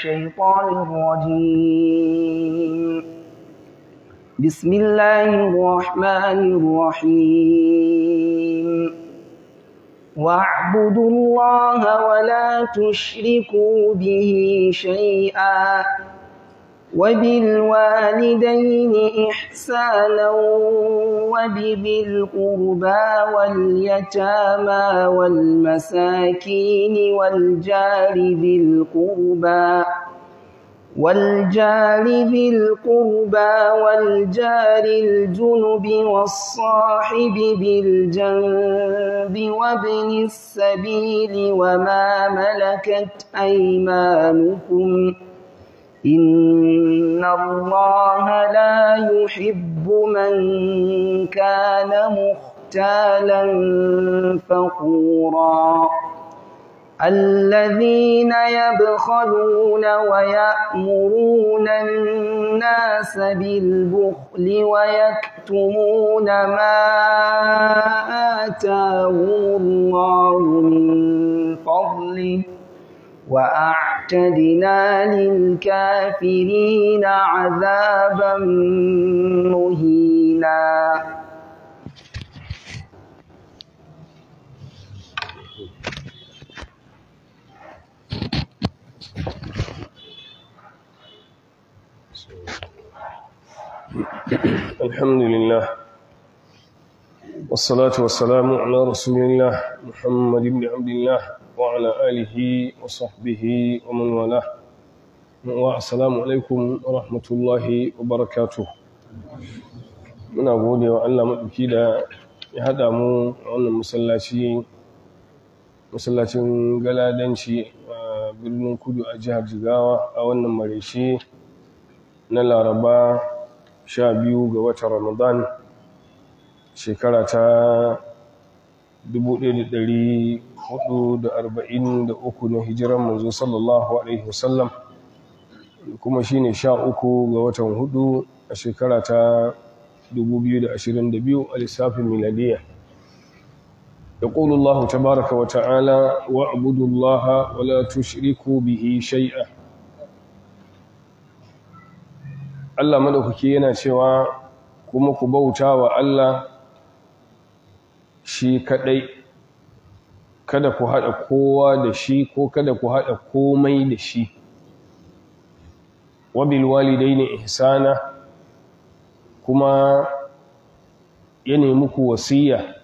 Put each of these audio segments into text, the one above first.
الشيطان الرجيم. بسم الله الرحمن الرحيم. واعبدوا الله ولا تشركوا به شيئا وبالوالدين إحسانا وبذي القربى واليتامى والمساكين والجار ذي القربى والجار الجنب والصاحب بالجنب وابن السبيل وما ملكت أيمانكم إن الله لا يحب من كان مختالا فخورا. الذين يبخلون ويأمرون الناس بالبخل ويكتمون ما آتاهم الله من فضله وأعتدنا للكافرين عذابا مهينا. الحمد لله والصلاة والسلام على رسول الله محمد بن عبد الله وعلى آله وصحبه ومن والاه. والسلام عليكم ورحمة الله وبركاته. muna gode wa Allah maɗauki da ya haɗa mu a wannan masallacin Galadanci a birnin Kudu a jihar Jigawa a wannan maraice na Laraba 12 ga watan Ramadan shekara ta 1443 na hijiran manzo sallallahu alaihi wasallam, kuma shine 13 ga watan 4 a shekara ta 2022 a lissafin miladiya. يقول الله تبارك وتعالى واعبدوا الله ولا تشركوا به شيئا. Allah madaukaki yana cewa kuma ku bauta wa Allah shi kadai, kada ku hada kowa da shi ko kada ku hada komai da shi. Wa bil walidaini ihsana, kuma ya nemi muku wasiya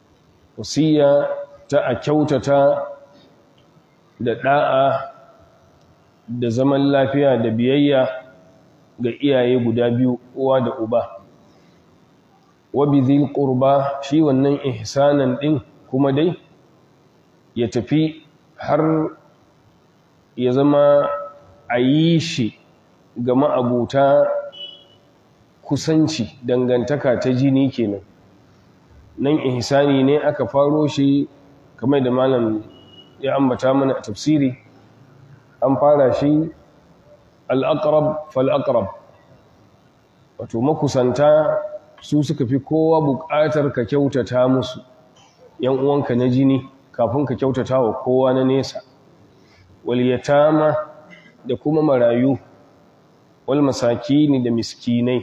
ta a kyautata da da'a da zaman lafiya da biyayya ga iyaye guda biyu, uwa da uba. Wa bizil qurba, shi wannan ihsanan din kuma dai ya tafi har ya zama a yi shi ga ma'abuta kusanci, dangantaka ta jini kenan. Nan ihsani ne aka faro shi kamar da malam ya ambata mana a tafsiri, an fara shi al-aqrab fal-aqrab, wato makusanta su suka fi kowa buƙatar ka kyautata musu, yan uwanka na jini, kafin ka kyautata wa kowa na nesa. Wal yatama, da kuma marayu, wal masakini, da miskinai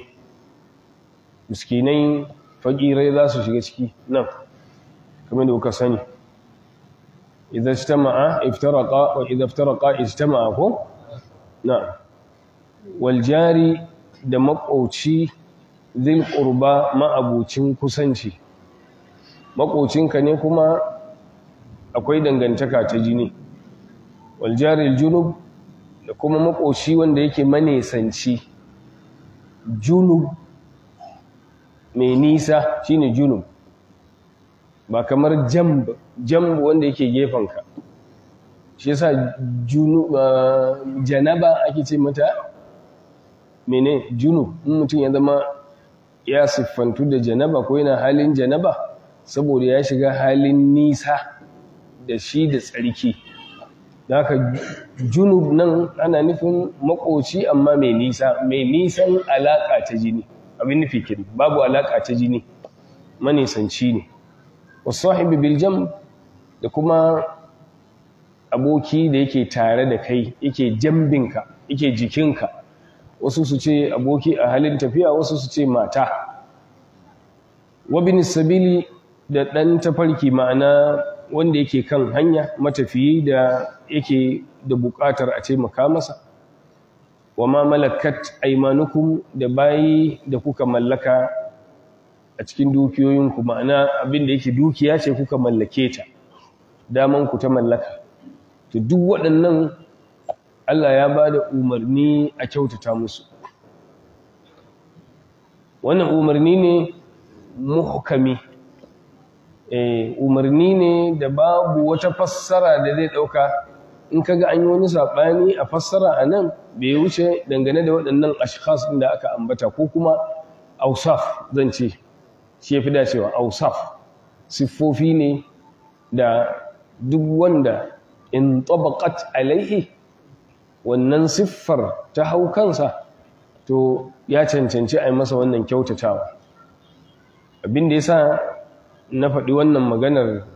fakirai za su shiga ciki nan kamar da kuka sani. Idza ijtama'a iftaraqa wa idza iftaraqa ijtama'a ko na. Wal jari, da maƙoci, zil qurba, ma'abucin kusanci, maƙocinka ne kuma akwai dangantaka ta jini. Wal jari al junub, da kuma maƙoci wanda yake manesanci. Junub mai nisa shine junub, ba kamar jamb wanda yake gefanka. Shi yasa janaba ake ce mata mene junub. In mutum ya zama ya siffantu da janaba ko yana halin janaba, saboda ya shiga halin nisa da shi da tsarki. Da haka junub nan ana nufin makoci amma mai nisan alaƙa ta jini. Abin nufi kin babu alaƙa ta jini, manisanci ne. Wasahibi bil jam, da kuma aboki da yake tare da kai, yake jambinka, yake jikinka. Wasu su ce aboki a halin tafiya, wasu su ce mata. Wabin sabili da ɗan tafarki, ma'ana wanda yake kan hanya, matafiyi da yake da buƙatar a taimaka masa. Wa ma malakat aymanukum, da bayi da kuka mallaka a cikin dukiyoyinku, ma'ana abin da yake dukiya ce kuka mallake ta, daman ku ta mallaka. To duk waɗannan Allah ya ba da umarni a kyautata musu. Wannan umarni ne muhkami, umarni ne da babu wata fassara da zai ɗauka. In kaga an yi wani saɓani a fassara a nan, bai wuce dangane da waɗannan ashkhas da aka ambata, ko kuma ausaf, zan ce shi ya fi dacewa. Ausaf siffofi ne da duk wanda in tabaqat alaihi, wannan siffar ta hau kansa, to ya cancanci a yi masa wannan kyautatawa. Abin da ya sa na faɗi wannan maganar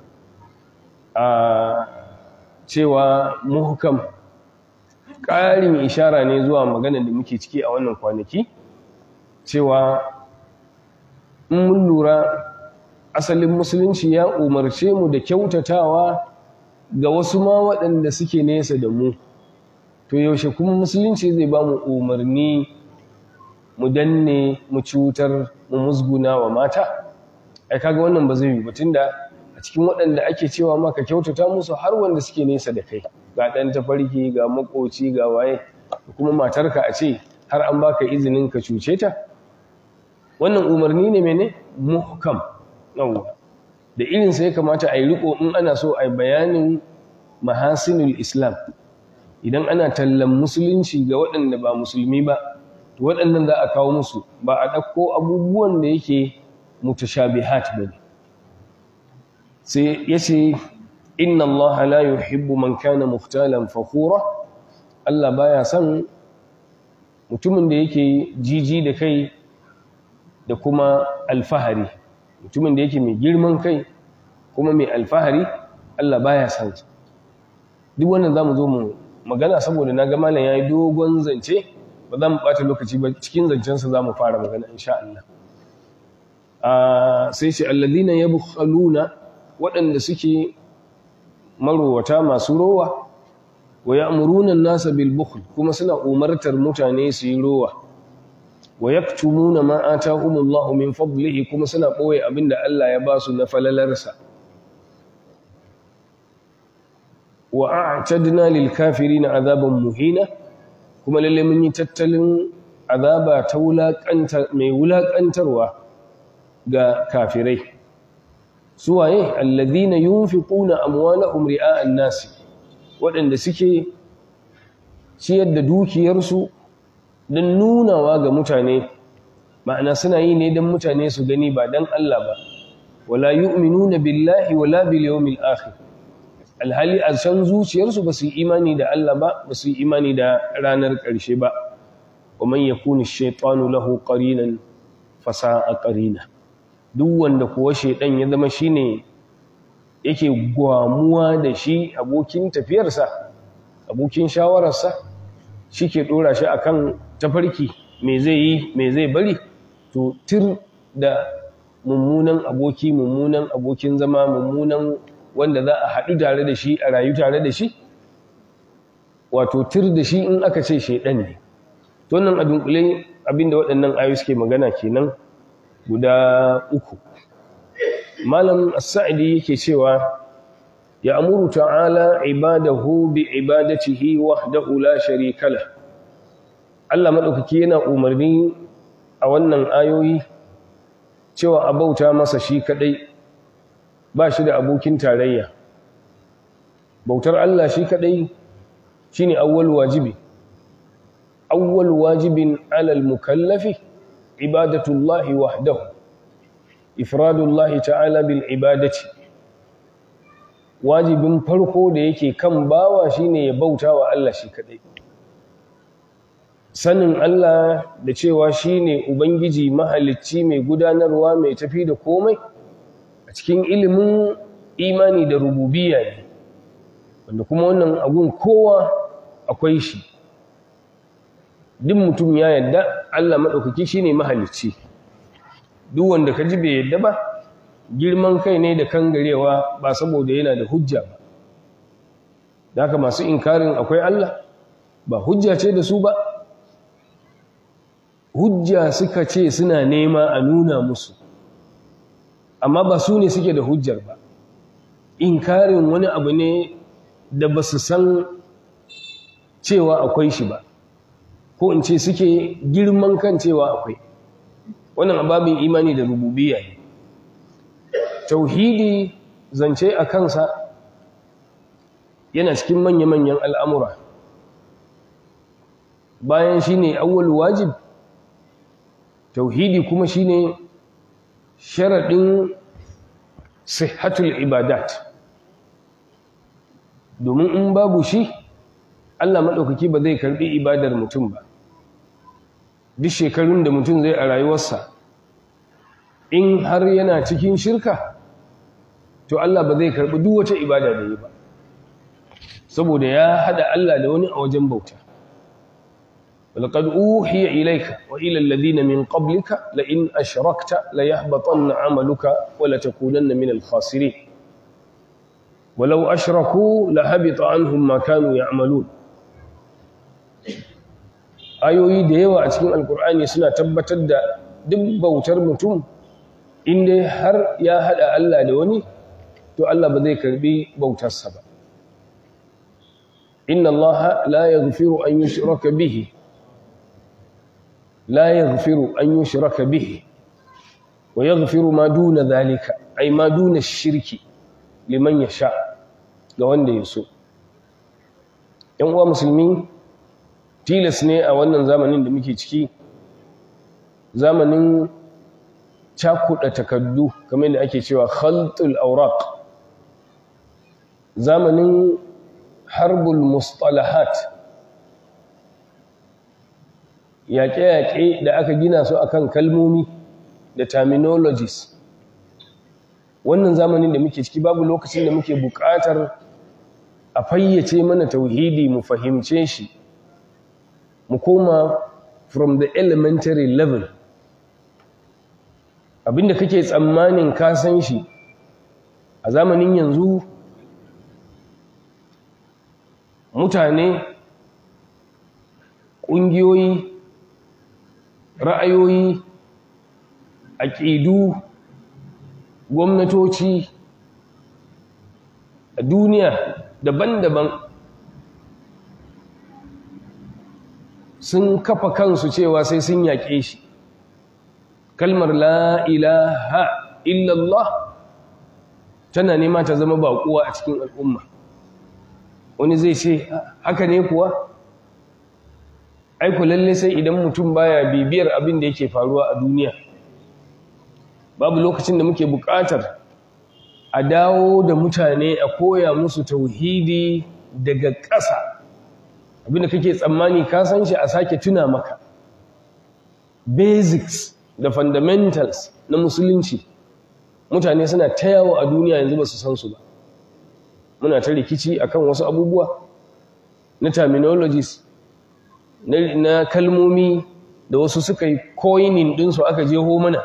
a cewa muhkam, ƙarin ishara ne zuwa maganar da muke ciki a wannan kwanaki, cewa in mun lura asalin musulunci ya umarce mu da kyautatawa ga wasu ma waɗanda suke nesa da mu. To yaushe kuma musulunci zai ba mu umarni mu danne, mu cutar, mu musguna wa mata? Ai kaga wannan ba zai yi ba, tunda a cikin waɗanda ake cewa maka kyautata musu har wanda suke nesa da kai, ga ɗan tafarki, ga makoci, ga waye, kuma matarka a ce har an baka izinin ka cuce ta. Wannan umarni ne mene? Muhkam. Yawwa, da irinsa ya kamata a yi riko in ana so a yi bayanin mahasinul Islam. Idan ana tallan musulunci ga waɗanda ba musulmi ba, to waɗannan za a kawo musu, ba a ɗauko abubuwan da yake mutashabihat ba ne. Sai ya ce, inna Allah la yuhibbu man kana mukhtalan fakhura. Allah baya son mutumin da yake jiji da kai da kuma alfahari, mutumin da yake mai girman kai kuma mai alfahari, Allah baya son sa. Duk wannan zamu zo mu magana, saboda na ga malam yayi dogon zance, ba za mu bata lokaci ba, cikin zancensa za mu fara magana insha Allah. Sai shi alladhina yabkhaluna, waɗanda suke marowata, masu rowa, wa ya'muruna an-nasa bil bukhl, kuma suna umartar mutane su yi rowa, wa yaktumuna ma atahumullahu min fadlihi, kuma suna boye abinda Allah ya ba su na falalarsa. Wa a'tadna lil kafirina azaban muhina, kuma lalle mun yi tattalin azaba ta mai wulaƙantarwa ga kafirai. Suwaye? Alladhina yunfiquna amwalahum ri'a an-nas, waɗanda suke ciyar da dukiyarsu don nunawa ga mutane, ma'ana suna yi ne don mutane su gani, ba don Allah ba. Wala yu'minuna billahi wala bil yawmil akhir, alhali a can zuciyarsu ba su yi imani da Allah ba, ba su yi imani da ranar ƙarshe ba. Wa man yakuni ash-shaytanu lahu qarinan fasa'a qarina, duk wanda kuwa shaydan ya zama shine yake gwamuwa da shi, abokin tafiyarsa, abokin shawararsa, shike dora shi akan tafarki, me zai yi, me zai bari, to tir da mummunan aboki, mummunan abokin zama, mummunan wanda za a haɗu tare da shi, a rayu tare da shi, wato tir da shi in aka ce shaiɗan ne. To nan a dunkule abinda waɗannan ayoyi suke magana kenan guda uku. Malam As-Sa'di yake cewa ya amuru ta'ala ibadahu bi ibadatihi wahdahu la sharika lah. Allah madaukaki yana umarni a wannan ayoyi cewa a bauta masa shi kadai, ba shi da abokin tarayya. Bautar Allah shi kadai shine awwal wajibi. Awwal wajibin alal mukallafi ibadatullahi wahdahu, ifradullahi ta'ala bil ibadati. Wajibin farko da yake kan bawa shine ya bauta wa Allah shi kadai. Sanin Allah da cewa shine ubangiji mahalicci, mai gudanarwa, mai tafi da komai, a cikin ilimin imani da rububiyya ne. wanda kuma wannan abun kowa akwai shi. Duk mutum ya yadda Allah maɗaukaki shine mahalicci. Duk wanda ka ji bai yadda ba, girman kai ne da kangarewa ba saboda yana da hujja ba. Da haka masu inkarin akwai Allah ba hujja ce da su ba, hujja suka ce suna nema a nuna musu, amma ba su ne suke da hujjar ba. Inkarin wani abu ne da ba su san cewa akwai shi ba, ko in ce suke girman kan cewa akwai. Wannan ababin imani da rububiyya ne. Tauhidi zance a kansa yana cikin manya-manyan al'amura. Bayan shi ne awwal wajib, tauhidi kuma shi ne sharaɗin sihhatul ibadat. Domin in babu shi, Allah maɗaukaki ba zai karɓi ibadar mutum ba. Duk shekarun da mutum zai a rayuwarsa, in har yana cikin shirka, to Allah ba zai karɓi duk wata ibada da yi ba, saboda ya haɗa Allah da wani a wajen bauta. ولقد أوحي إليك وإلى الذين من قبلك لئن أشركت ليحبطن عملك ولتكونن من الخاسرين ولو أشركوا لهبط عنهم ما كانوا يعملون. ayoyi da yawa a cikin alkur'ani suna tabbatar da duk bautar mutum inda har ya haɗa Allah da wani, to Allah ba zai karbi bautarsa ba. inna Allah la yaghfiru an yushraka bihi لا يغفر أن يشرك به ويغفر ما دون ذلك أي ما دون الشرك لمن يشاء لوند يسوء. ‘Yan uwa musulmi, tilas ne a wannan zamanin da muke ciki, zamanin cakuɗa takaddu kamar da ake cewa khaltul awraq, zamanin harbul mustalahat, yaƙe-yaƙe da aka gina su akan kalmomi da terminologies. Wannan zamanin da muke ciki babu lokacin da muke buƙatar a fayyace mana tauhidi mu fahimce shi, mu koma from the elementary level. Abinda kake tsammanin ka san shi a zamanin yanzu, mutane, ƙungiyoyi, ra'ayoyi, aƙidu, gwamnatoci a duniya daban-daban sun kafa kansu cewa sai sun yaƙe shi. Kalmar la ilaha illallah tana nema ta zama baƙuwa a cikin al'umma. Wani zai ce, haka ne kuwa? Aiko lalle sai idan mutum baya bibiyar abin da yake faruwa a duniya. Babu lokacin da muke buƙatar a dawo da mutane a koya musu tauhidi daga ƙasa. Abin da kake tsammani ka san shi a sake tuna maka. Basics da fundamentals na musulunci mutane suna ta yawo a duniya yanzu ba su san su ba. Muna ta rikici akan wasu abubuwa na terminologies, na kalmomi da wasu suka yi coining ɗinsu aka jeho mana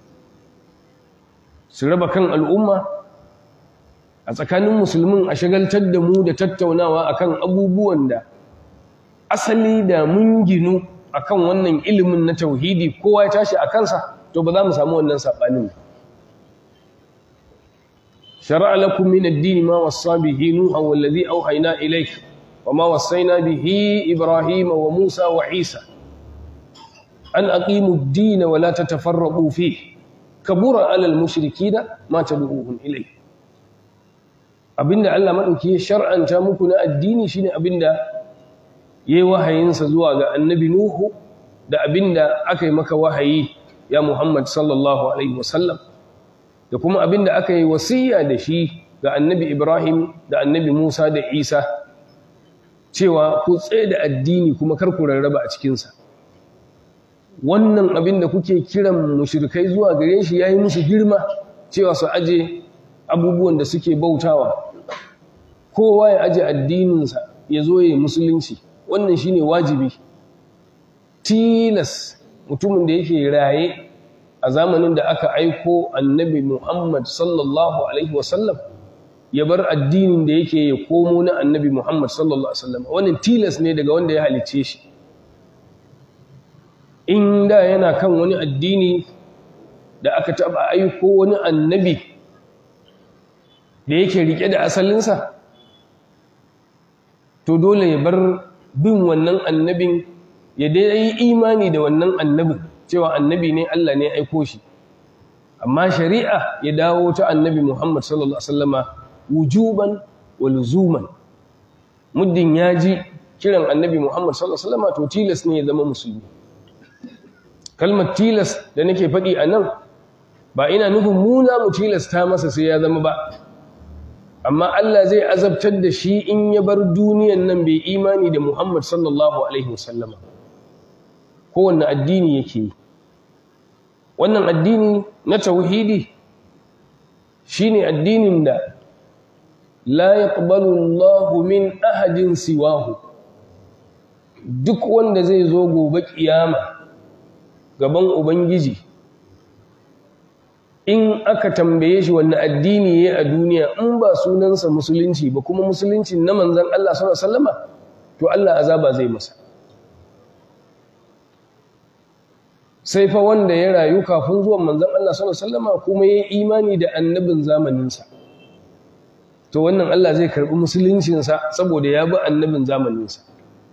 su raba kan al'umma. A tsakanin musulmin a shagaltar da mu da tattaunawa akan abubuwan da asali da mun ginu akan wannan ilimin na tauhidi kowa ya tashi a kansa, to ba za mu samu wannan saɓanin. Shara'a lakum min ad-din ma wassa bihi nuhan wallazi awhayna ilayka وما وصينا به إبراهيم وموسى وعيسى أن أقيموا الدين ولا تتفرقوا فيه كبر على المشركين ما تدعوهم إليه. abinda Allah madauki ya shar'anta muku na addini shine abinda yayi wahayinsa zuwa ga annabi Nuhu da abinda aka yi maka wahayi ya Muhammad sallallahu alaihi wasallam, da kuma abinda aka yi wasiya da shi ga annabi Ibrahim da annabi Musa da Isa, cewa ku tsaye da addini kuma kar ku rarraba a cikinsa. Wannan abin da kuke kiran mushrikai zuwa gare shi yayi musu girma, cewa su aje abubuwan da suke bautawa kowa ya aje addininsa ya zo ya musulunci, wannan shine wajibi. Tilas mutumin da yake raye a zamanin da aka aiko annabi Muhammad sallallahu alaihi wasallam ya bar addinin da yake ya komo na annabi Muhammad sallallahu alaihi wasallam. Wannan tilas ne daga wanda ya halicce shi. In da yana kan wani addini da aka taba aiko wani annabi da yake rike da asalinsa, to dole ya bar bin wannan annabin, ya dai yi imani da wannan annabin cewa annabi ne, Allah ne aiko shi. Amma shari'a ya dawo ta annabi Muhammad sallallahu alaihi wasallama wujuban wa luzuman. Muddin ya ji kiran annabi Muhammad sallallahu alaihi wasallama to tilas ne ya zama musulmi. Kalmar tilas da nake faɗi a nan ba ina nufin mu za mu tilasta masa sai ya zama ba, amma Allah zai azabtar da shi in ya bar duniyan nan bai imani da Muhammad sallallahu alaihi wasallama. Kowanne addini yake yi. Wannan addini na tauhidi shine addinin da la yaqbalu Allahu min ahadin siwahu. Duk wanda zai zo gobe kiyama gaban Ubangiji, in aka tambaye shi wannan addini yayi a duniya, in ba sunansa musulunci ba kuma musulunci na manzon Allah sallallahu alaihi wasallama, to Allah azaba zai masa. Sai fa wanda ya rayu kafin zuwan manzon Allah sallallahu alaihi wasallama kuma yayi imani da annabin zamaninsa, to wannan Allah zai karbi musuluncinsa saboda ya bi annabin zamaninsa.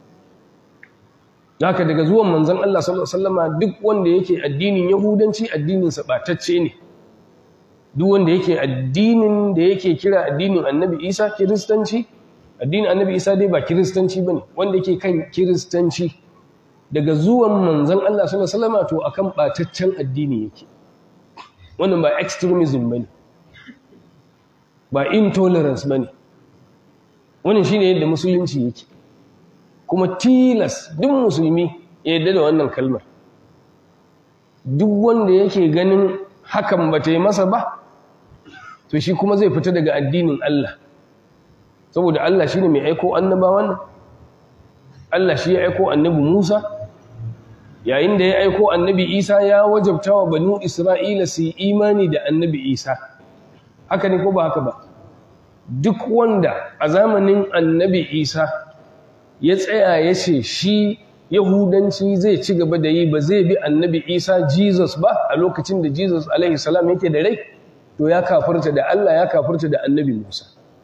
Haka daga zuwan manzon Allah sallallahu alaihi wasallama duk wanda yake addinin yahudanci addininsa batacce ne. Duk wanda yake addinin da yake kira addinin annabi Isa kiristanci, addinin annabi Isa dai ba kiristanci bane, wanda yake kan kiristanci daga zuwan manzon Allah sallallahu alaihi wasallama to akan bataccen addini yake. Wannan ba extremism bane, ba intolerance bane. Wannan shine yadda musulunci yake. Kuma tilas duk musulmi ya yarda da wannan kalmar. Duk wanda yake ganin hakan ba ta yi masa ba, to shi kuma zai fita daga addinin Allah. Saboda Allah shine mai aiko annabawan nan. Allah shi ya aiko annabi Musa, yayin da ya aiko annabi Isa ya wajabta wa banu Isra'ila su yi imani da annabi Isa. Haka ne ko ba haka ba? Duk wanda a zamanin annabi Isa ya tsaya ya ce shi Yahudanci zai ci gaba da yi, ba zai bi annabi Isa Jesus ba a lokacin da Jesus alaihi salam yake da rai, to ya kafirta da Allah, ya kafirta da annabi Musa.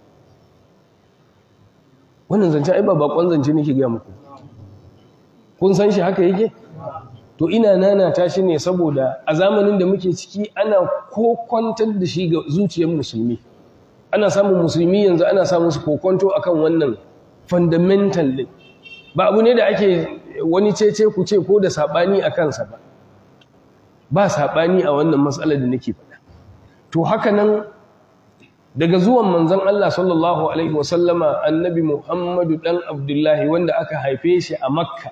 Wannan zance ai ba bakon zance nake ga muku. Kun san shi haka yake? To ina nanata shi ne saboda a zamanin da muke ciki ana kokwantar da shi ga zuciyar musulmi. Ana samun musulmi yanzu ana samun su kokonto akan wannan fundamental din. Ba abu ne da ake wani cece ku ce ko da sabani a kansa ba. Ba sabani a wannan matsalar da nake faɗa. To haka nan daga zuwan manzon Allah sallallahu alaihi wasallama, annabi Muhammadu dan Abdullahi wanda aka haife shi a Makka,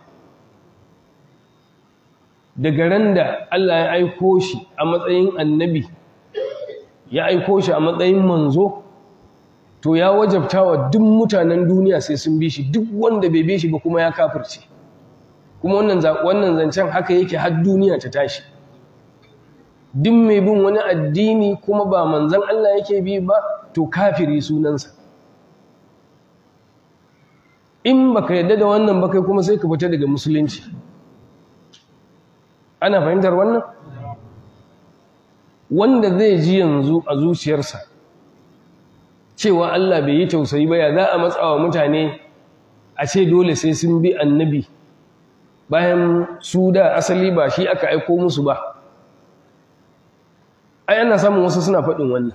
daga ran da Allah ya aiko shi a matsayin annabi, ya aiko shi a matsayin manzo, to ya wajabta wa duk mutanen duniya sai sun bi shi. Duk wanda bai bi shi ba kuma ya kafirce. Kuma wannan zancen haka yake har duniya ta tashi. Duk mai bin wani addini kuma ba manzon Allah yake bi ba, to kafiri sunansa. In baka yadda da wannan ba kai kuma sai ka fita daga musulunci. Ana fahimtar wannan? Wanda zai ji yanzu a zuciyarsa cewa Allah bai yi tausayi ba, ya za a matsawa mutane a ce dole sai sun bi annabi bayan su da asali ba shi aka aiko musu ba. Ai ana samun wasu suna faɗin wannan.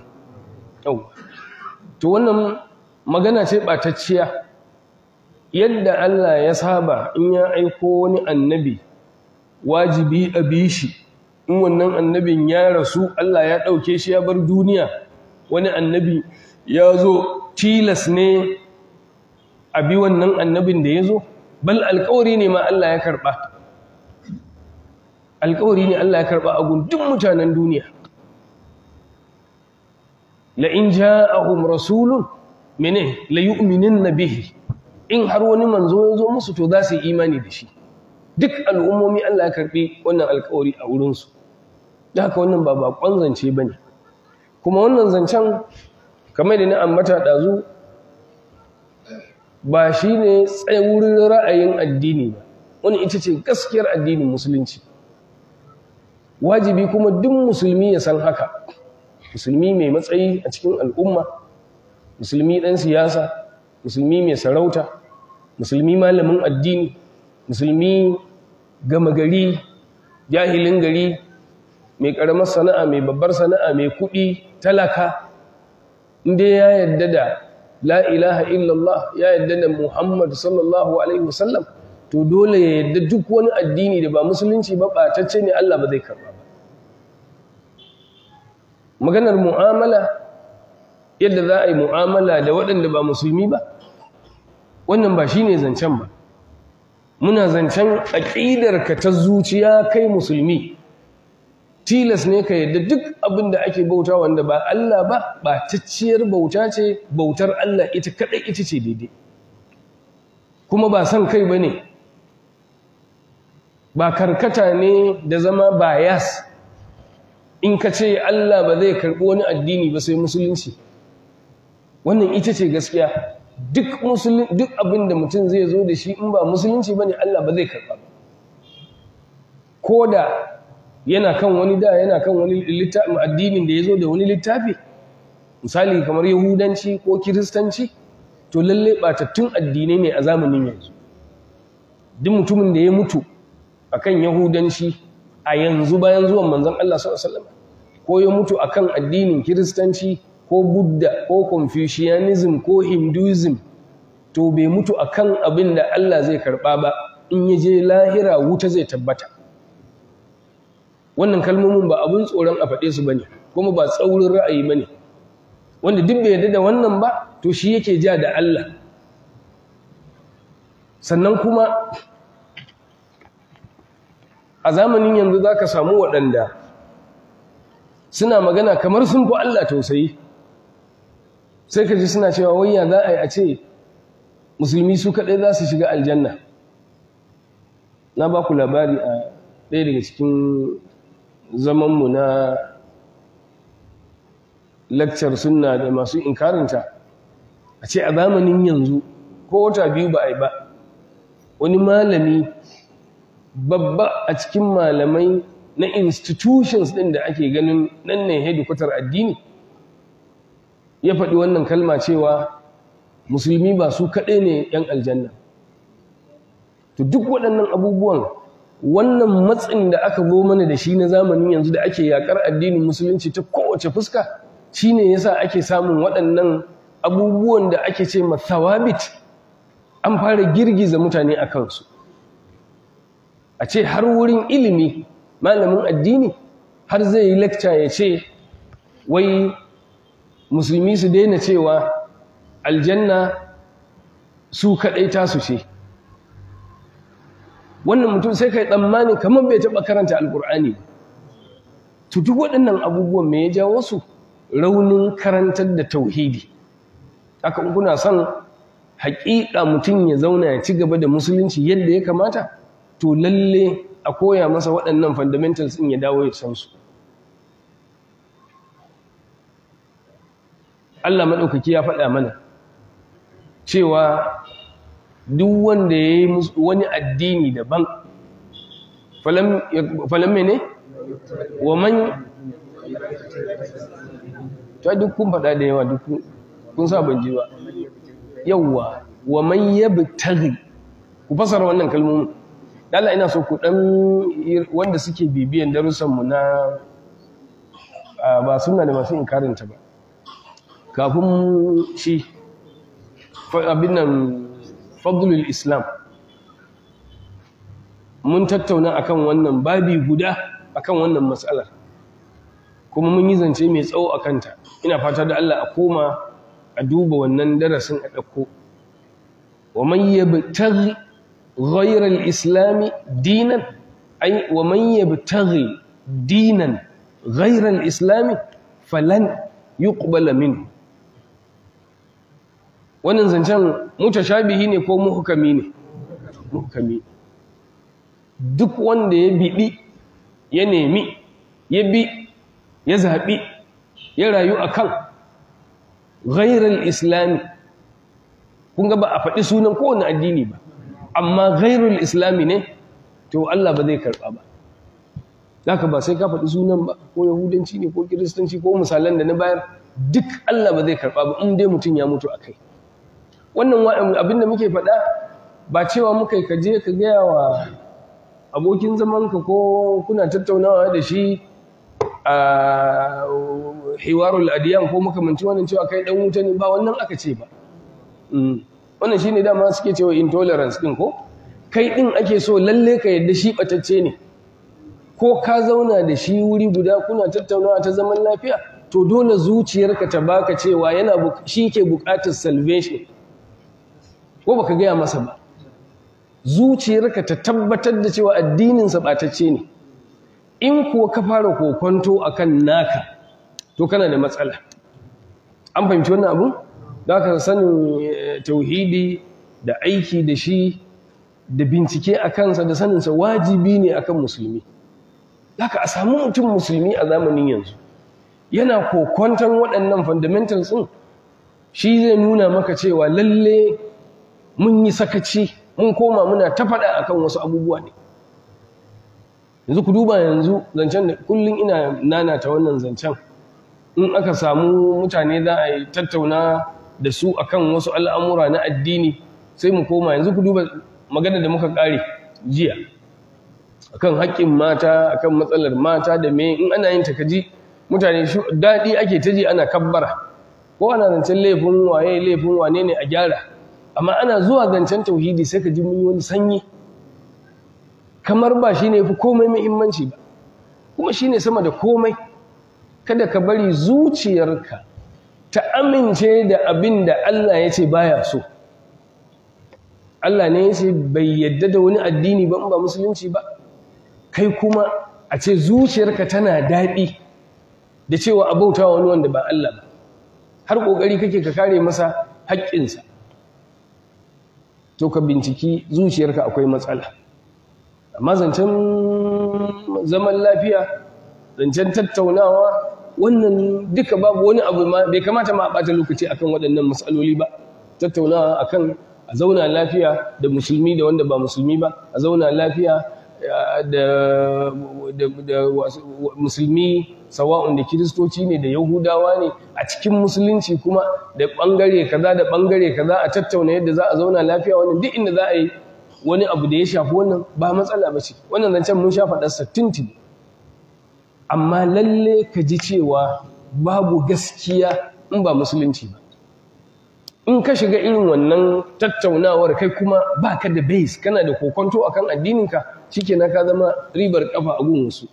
To wannan magana ce ɓatacciya. Yadda Allah ya saba in ya aiko wani annabi wajibi a bi shi, in wannan annabin ya rasu Allah ya ɗauke shi ya bar duniya, wani annabi ya zo, tilas ne a bi wannan annabin da ya zo. Bal alƙawari ne ma Allah ya karɓa. Alƙawari ne Allah ya karɓa a gun duk mutanen duniya. لئن جاءهم رسول mene la yu'minunna bihi, in har wani manzo ya zo musu to za su yi imani da shi. Duk al'ummomi Allah ya karɓi wannan alƙawari a wurinsu, da haka wannan ba baƙon zance ba ne. Kuma wannan zancen kamar da na ambata ɗazu ba shi ne tsaurin ra'ayin addini ba, wani ita ce gaskiyar addinin musulunci. Wajibi kuma duk musulmi ya san haka, musulmi mai matsayi a cikin al'umma, musulmi ɗan siyasa, musulmi mai sarauta, musulmi malamin addini, musulmi gama gari, jahilin gari, mai ƙaramar sana'a, mai babbar sana'a, mai kuɗi, talaka, inda ya yadda da la ilaha illallah, ya yadda da Muhammad sallallahu alaihi wasallam, to dole ya yadda duk wani addini da ba musulunci ba ɓatacce ne, Allah ba zai karɓa ba. Maganar mu'amala, yadda za a yi mu'amala da waɗanda ba musulmi ba, wannan ba shi ne zancen ba. Muna zancen aƙidarka ta zuciya kai musulmi. Tilas ne ka yadda duk abin da ake bauta wanda ba Allah ba, ɓatacciyar bauta ce, bautar Allah ita kaɗai ita ce daidai. Kuma ba son kai ba ne, ba karkata ne da zama bias. In ka ce Allah ba zai karɓi wani addini ba sai musulunci, wannan ita ce gaskiya. Duk abin da mutum zai zo da shi in ba musulunci ba ne, Allah ba zai karɓa ba. Ko da yana kan wani addinin da ya zo da wani littafi, misali kamar Yahudanci ko Kiristanci, to lalle ɓatattun addinai ne a zamanin yanzu. Duk mutumin da ya mutu akan Yahudanci a yanzu bayan zuwan manzon Allah sallallahu alaihi wasallam, ko ya mutu akan addinin Kiristanci ko Buddha ko Confucianism ko Hinduism, to bai mutu akan abin da Allah zai karba ba, in ya je lahira wuta zai tabbata. Wannan kalmomin ba abin tsoron a faɗe su bane, kuma ba tsaurin ra'ayi bane. Wanda duk bai yarda da wannan ba, to shi yake ja da Allah. Sannan kuma a zamanin yanzu zaka samu waɗanda suna magana kamar sun fi Allah tausayi. Sai ka ji suna cewa wayya za a yi a ce musulmi su kaɗai za su shiga aljanna. Na ba ku labari a ɗaya daga cikin zamanmu na lakcar sunna da masu inkarinta, a ce a zamanin yanzu ko wata biyu ba a yi ba, wani malami babba a cikin malamai na institutions ɗin da ake ganin nan ne hedikwatar addini, ya faɗi wannan kalma cewa musulmi ba su kaɗai ne ‘yan aljanna. To duk waɗannan abubuwan, wannan matsin da aka zo mana da shi na zamanin yanzu da ake yaƙar addinin musulunci ta kowace fuska, shi ne yasa ake samun waɗannan abubuwan da ake ce mathawabit, an fara girgiza mutane a kansu. A ce har wurin ilimi malamin addini har zai yi lecture ya ce wai musulmi su daina cewa aljanna su kaɗai tasu ce. Wannan mutum sai kai tsammani kamar bai taɓa karanta alƙur'ani. To duk waɗannan abubuwan me ya jawo su? Raunin karantar da tauhidi. Haka kuna son haƙiƙa mutum ya zauna ya ci gaba da musulunci yadda ya kamata, to lalle a koya masa waɗannan fundamentals ɗin ya dawo ya san su. Allah maɗaukaki ya faɗa mana cewa duk wanda ya yi wani addini daban, falam mene? Wa man ta duk kun faɗa da yawa, duk kun sa ban ji ba. Yawwa, wa man yabtaghi, ku fasara wannan kalmomin. Allah ina so ku dan wanda suke bibiyan darussan mu na ba sunna da masu inkarinta ba, kafin shi abin nan fadlul islam, mun tattauna akan wannan babi guda akan wannan matsalar, kuma mun yi zance mai tsawo a kanta. Ina fata da Allah a koma a duba wannan darasin a ɗauko. Wa man yabtaghi ghayra al-islam dinan, ay wa man yabtaghi dinan ghayra al-islam falan yuqbala minhu. wannan zancen mutashabihi ne ko muhkami ne? Muhkami. Duk wanda ya biɗi ya nemi ya bi ya zaɓi ya rayu akan ghairal islami, kun ga ba a faɗi sunan kowane addini ba, amma ghairul islami ne, to Allah ba zai karɓa ba. Haka ba sai ka faɗi sunan ba, ko yahudanci ne ko kiristanci ko misalan da na bayar, duk Allah ba zai karɓa ba in dai mutum ya mutu a kai. Wannan abin da muke faɗa ba cewa muka yi kaje ka gaya wa abokin zamanka ko kuna tattaunawa da shi a hiwarul adiyan ko makamanci wannan cewa kai dan wuta ne, ba wannan aka ce ba. Wannan shine dama suke cewa intolerance din ko kai din ake so lalle ka yadda shi batacce ne, ko ka zauna da shi wuri guda kuna tattaunawa ta zaman lafiya, to dole zuciyarka ta baka cewa shi ke bukatar salvation, ko baka gaya masa ba. Zuciyarka ta tabbatar da cewa addininsa batacce ne. In kuwa ka fara kokonto akan naka, to kana da matsala. An fahimci wannan abu? Da ka sanin tauhidi da aiki da shi da bincike a kansa da saninsa wajibi ne akan musulmi. Da ka a samu mutum musulmi a zamanin yanzu yana kokonton waɗannan fundamentals ɗin, shi zai nuna maka cewa lalle mun yi sakaci, mun koma muna ta faɗa akan wasu abubuwa ne. Yanzu ku duba yanzu zancen da kullum ina nanata wannan zancen, in aka samu mutane za a yi tattauna da su akan wasu al'amura na addini, sai mu koma yanzu ku duba magana da muka ƙare jiya akan haƙƙin mata, akan matsalar mata da me, in ana yin takaji mutane daɗi ake ta ji ana kabbara, ko ana zancen laifin wane ne a gyara, amma ana zuwa zancen tauhidi sai ka ji mun yi wani sanyi, kamar ba shi ne fi komai muhimmanci ba, kuma shi ne sama da komai. Kada ka bari zuciyarka ta amince da abin da Allah ya ce baya so. Allah ne ya ce bai yadda da wani addini ba in ba musulunci ba, kai kuma a ce zuciyarka tana daɗi da cewa abauta wani wanda ba Allah ba, har ƙoƙari kake ka kare masa haƙƙinsa, to ka binciki zuciyarka akwai matsala. Amma zancen zaman lafiya, zancen tattaunawa, wannan duka babu wani abu ma bai kamata ma a ɓata lokaci akan waɗannan matsaloli ba. Tattaunawa akan a zauna lafiya da musulmi da wanda ba musulmi ba, a zauna lafiya da musulmi sawa'un da kiristoci ne da yahudawa ne a cikin musulunci, kuma da ɓangare kaza da ɓangare kaza a tattauna yadda za a zauna lafiya. Wannan duk inda za a yi wani abu da ya shafi wannan ba matsala ba ce, wannan zancen mun sha faɗarsa tuntuni. Amma lalle ka ji cewa babu gaskiya in ba musulunci ba. In ka shiga irin wannan tattaunawar kai kuma ba ka da base, kana da kokonto akan addininka, shikenan ka zama ribar kafa a gun wasu.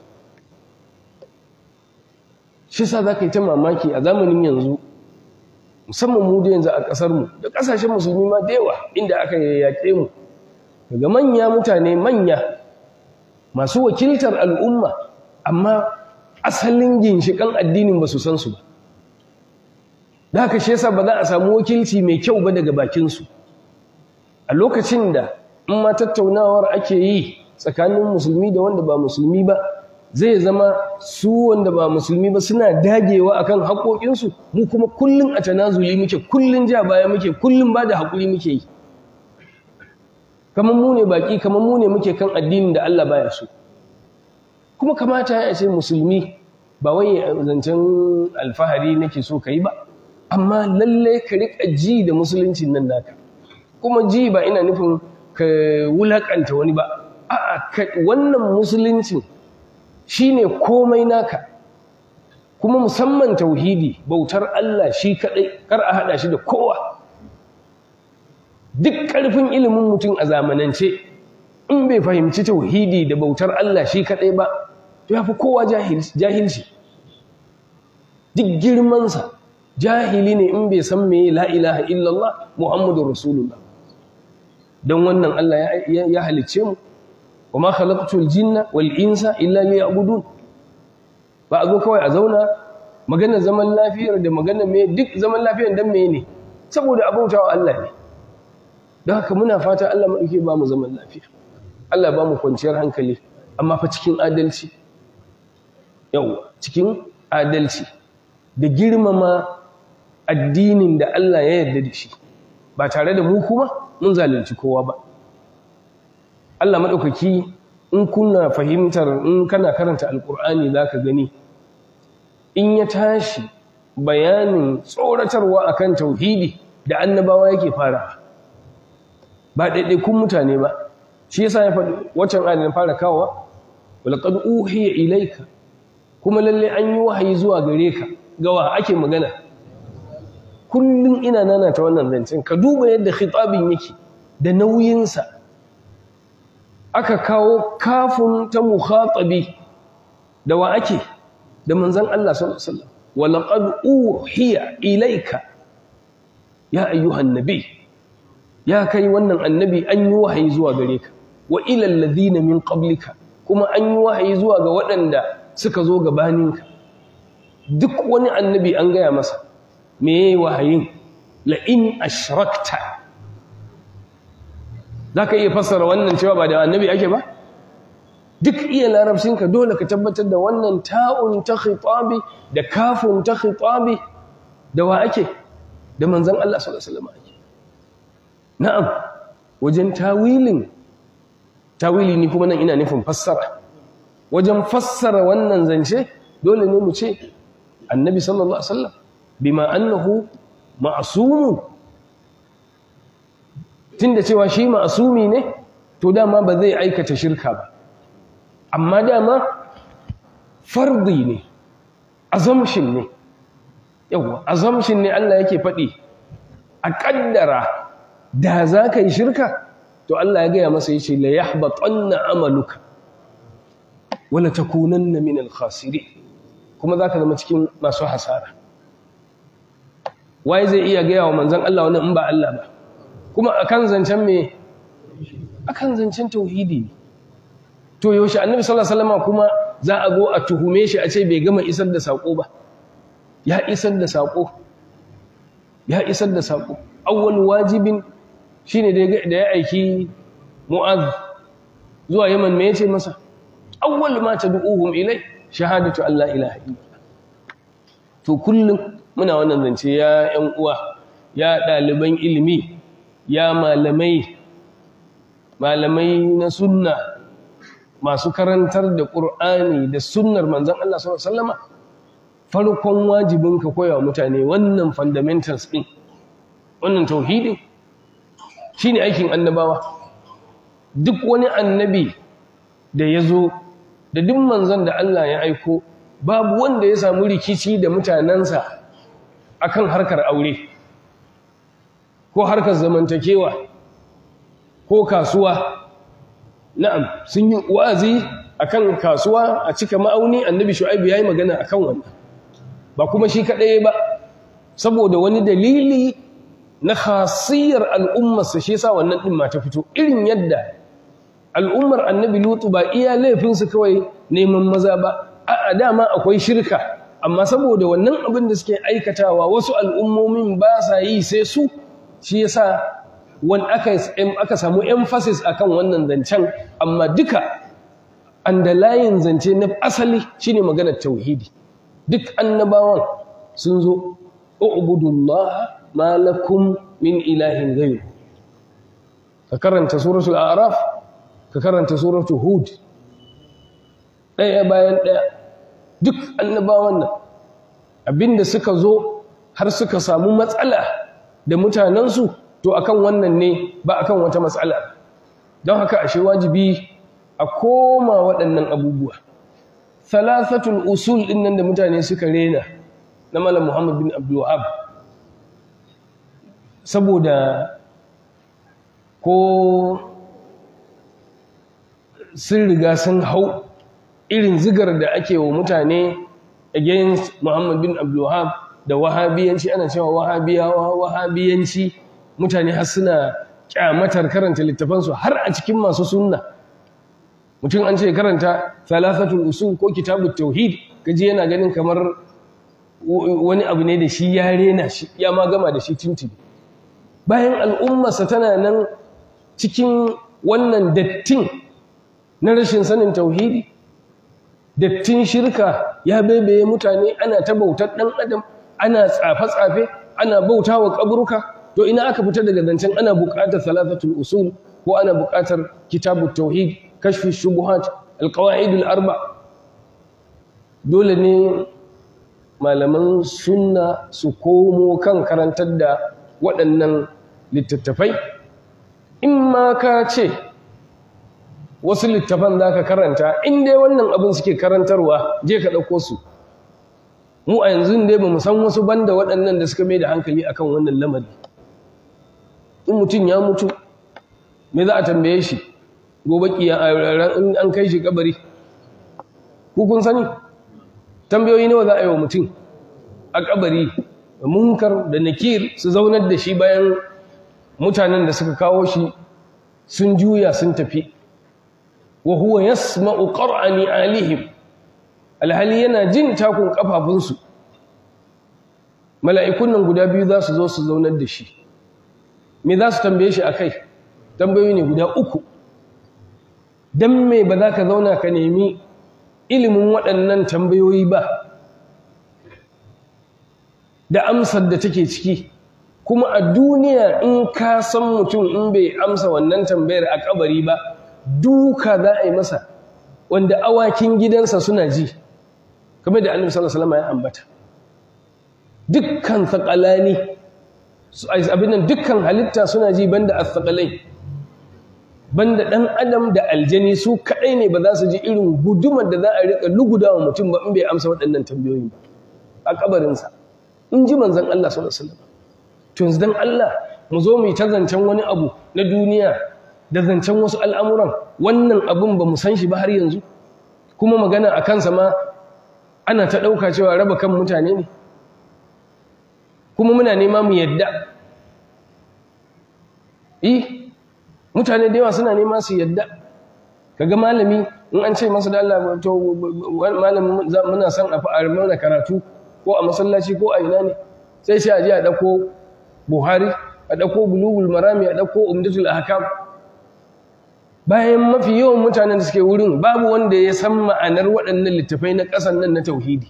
Shi sa za ka yi ta mamaki a zamanin yanzu, musamman mu da yanzu a ƙasarmu da ƙasashen musulmi ma da yawa inda aka yaƙe mu, daga manya mutane manya masu wakiltar al'umma, amma asalin ginshiƙan addinin ba su san su ba. Da haka shi yasa ba za a samu wakilci mai kyau ba daga bakinsu. A lokacin da in ma tattaunawar ake yi tsakanin musulmi da wanda ba musulmi ba, zai zama su wanda ba musulmi ba suna dagewa akan haƙoƙinsu, mu kuma kullum a tanazuli muke, kullum ja baya muke, kullum ba da haƙuri muke yi. Kamar mu ne baƙi, kamar mu ne muke kan addinin da Allah baya so. Kuma kamata ya ce musulmi, ba wai zancen alfahari nake so ka yi ba, amma lalle ka riƙa ji da musuluncin nan naka. Kuma ji ba ina nufin ka wulaƙanta wani ba, a'a wannan musuluncin shine komai naka. Kuma musamman tauhidi, bautar Allah shi kaɗai, kar a haɗa shi da kowa. Duk ƙarfin ilimin mutum a zamanance, in bai fahimci tauhidi da bautar Allah shi kaɗai ba, to ya fi kowa jahilci. Duk girmansa jahili ne in bai san me la ilaha illallah Muhammadur Rasulullah. Don wannan Allah ya halicce mu, wa ma khalaqtul jinna wal insa illa liya'budun. Ba a zo kawai a zauna magana zaman lafiyar da magana me, duk zaman lafiyar dan me ne? saboda abautawa Allah ne. Don haka muna fata Allah maɗauki ba mu zaman lafiya, Allah ba mu kwanciyar hankali, amma fa cikin adalci. Yawwa, cikin adalci da girmama addinin da Allah ya yarda da shi, ba tare da mu kuma mun zalunci kowa ba. Allah maɗaukaki, in kuna fahimtar, in kana karanta alƙur'ani za ka gani, in ya tashi bayanin tsoratarwa akan tauhidi da annabawa yake fara, ba ɗaiɗaikun mutane ba. Shi yasa ya faɗi waccan adadin fara kawowa, walaqad uhiya ilayka, kuma lalle an yi wahayi zuwa gare ka. Gawa ake magana? Kullum ina nanata wannan zancen, ka duba yadda khitabin yake da nauyinsa. Aka kawo kafin ta mukhatabi, da wa ake? Da manzon Allah sallallahu alaihi wasallam. walaqad uhiya ilayka ya ayyuhan nabi, ya kai wannan annabi, an yi wahayi zuwa gare ka, wa ila alladhina min qablika, kuma an yi wahayi zuwa ga waɗanda suka zo gabaninka. Duk wani annabi an gaya masa me yayi wahayin, la in ashrakta. Zaka iya fassara wannan cewa ba da annabi ake ba? Duk iya larabcinka dole ka tabbatar da wannan ta'un ta khitabi da kafun ta khitabi da wa ake? Da manzon Allah sallallahu alaihi wasallam ake. Na'am, wajen tawili ni kuma nan ina nufin fassara. Wajen fassara wannan zance dole ne mu ce annabi sallallahu alaihi wasallam bima annahu ma'sumun, tunda cewa shi ma'sumi ne, to dama ba zai aikata shirka ba. Amma dama fardi ne, assumption ne. Yawa, assumption ne Allah yake faɗi. A ƙaddara da za ka yi shirka, to Allah ya gaya masa yace la yahbatanna amaluka wala takunanna min al-khasirin, kuma zaka zama cikin masu hasara. Wai zai iya gaya wa manzon Allah wannan in ba Allah ba? Kuma akan zancen me? Akan zancen tauhidi ne. To yaushe annabi sallallahu alaihi wasallam kuma za a go a tuhume shi a ce bai gama isar da sako ba? Ya isar da sako, ya isar da sako. Awwal wajibin shine da ya aiki Mu'adh zuwa Yaman, me yace masa? Awwal ma tad'uhum ilai shahadatu an la ilaha illallah. To kullum muna wannan zance, ya ƴan uwa, ya ɗaliban ilimi, ya malamai na sunna, masu karantar da Qur'ani da sunnar manzon Allah sallallahu alaihi wasallam, farkon wajibinka koyawa mutane wannan fundamentals din, wannan tauhidi shine aikin annabawa. Duk wani annabi da ya zo, da duk manzon da Allah ya aiko, babu wanda ya samu rikici da mutanensa akan harkar aure ko harkar zamantakewa ko kasuwa. Na'am, sun yi wa'azi akan kasuwa a cika ma'auni, annabi Shu'aib yayi magana akan wannan. Ba kuma shi kadai ba, saboda wani dalili na khasiyar al'ummarsa, shi yasa wannan din ma ta fito. Irin yadda al'ummar annabi Lutu ba iya laifinsu kawai neman maza ba, a dama akwai shirka, amma saboda wannan abin da suke aikatawa wasu al'ummomin ba sa yi sai su, shi yasa aka samu emphasis akan wannan zancen. Amma duka underlying zance na asali shine maganar tauhidi. Duk annabawan sun zo, u'budullaha ma lakum min ilahin ghayr. Ka karanta suratul a'raf, ka karanta suratul hud, ɗaya bayan ɗaya. Duk annabawan nan abinda suka zo har suka samu matsala da mutanensu, to akan wannan ne, ba akan wata matsala. Don haka ashe wajibi a koma waɗannan abubuwa. Thalathatul usul ɗin nan da mutane suka rena na Malam Muhammad bin Abdul Wahhab, saboda ko sun riga sun hau irin zigar da ake wa mutane against Muhammad bin Abdul Wahhab da wahabiyanci. Ana cewa wahabiyanci, mutane har suna kyamatar karanta littafansu, har a cikin masu sunna. Mutum an ce karanta thalathatul usul ko kitabut tauhid, kaji yana ganin kamar wani abu ne da shi ya rena shi, ya ma gama da shi tuntuni. bayan al'ummarsa tana nan cikin wannan dattin na rashin sanin tauhidi, dattin shirka ya baibaye mutane, ana ta bautar ɗan adam, ana tsafe-tsafe, ana bauta wa ƙaburuka. To ina aka fita daga zancen ana buƙatar salatatul usul ko ana buƙatar kitabut tauhid, kashfi shubuhat, alqawaidul arba. Dole ne malaman sunna su komo kan karantar da waɗannan littattafai. In ma ka ce wasu littafan za ka karanta, in dai wannan abin suke karantarwa, je ka ɗauko su. Mu a yanzu dai ba mu san wasu banda waɗannan da suka mai da hankali akan wannan lamari. In mutum ya mutu, me za a tambaye shi gobe in an kai shi kabari? Ku kun sani tambayoyi nawa za a yi wa mutum a kabari, da munkar da nakir su zaunar da shi bayan mutanen da suka kawo shi sun juya sun tafi. Wa huwa yasma'u qar'ani alihim, alhali yana jin takun kafafunsu. Mala'ikun nan guda biyu za su zo su zaunar da shi. Me za su tambaye shi akai? Tambayoyi ne guda uku. Dan me ba za ka zauna ka nemi ilimin waɗannan tambayoyi ba, da amsar da take ciki? Kuma a duniya in ka san mutum in bai amsa wannan tambayar a kabari ba, duka za a yi masa, wanda awakin gidansa suna ji, kamar da Annabi sallallahu alaihi wasallam ya ambata. Dukkan thaqalani, abin nan dukkan halitta suna ji banda as-thaqalai, banda dan adam da aljani, su kadai ne ba za su ji irin gudumar da za a rika lugudawa mutum ba in bai amsa waɗannan tambayoyi ba a kabarinsa, in ji manzon Allah sallallahu alaihi wasallam. To yanzu dan Allah mu zo mu yi ta zancen wani abu na duniya da zancen wasu al'amuran, wannan abun ba mu san shi ba har yanzu, kuma magana a kansa ma ana ta ɗauka cewa raba kan mutane ne, kuma muna nema mu yadda. Mutane da yawa suna nema su yadda. Kaga malami in an ce masa da Allah, to malamin muna son a fa'ar mana karatu ko a masallaci ko a ina ne, sai shi a je a ɗauko Buhari, a ɗauko Bulugul Marami, a ɗauko Umdatul Ahkam. Bayan mafi yawan mutanen da suke wurin babu wanda ya san ma'anar waɗannan littafai na ƙasan nan na tauhidi.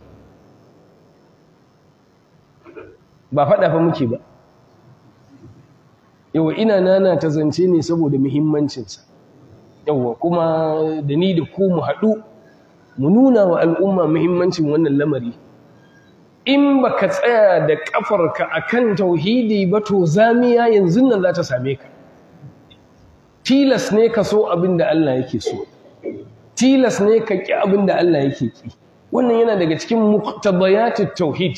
Ba faɗa fa muke ba. Yawa ina nana ta zance ne saboda muhimmancinsa. Yawa kuma da ni da ku mu haɗu mu nuna wa al'umma muhimmancin wannan lamari. In ba ka tsaya da ƙafarka a kan tauhidi ba, to zamiya yanzu nan za ta same ka. Tilas ne ka so abin da Allah yake so, tilas ne ka ƙi abin da Allah yake ƙi. Wannan yana daga cikin muqtadayatut tauhid,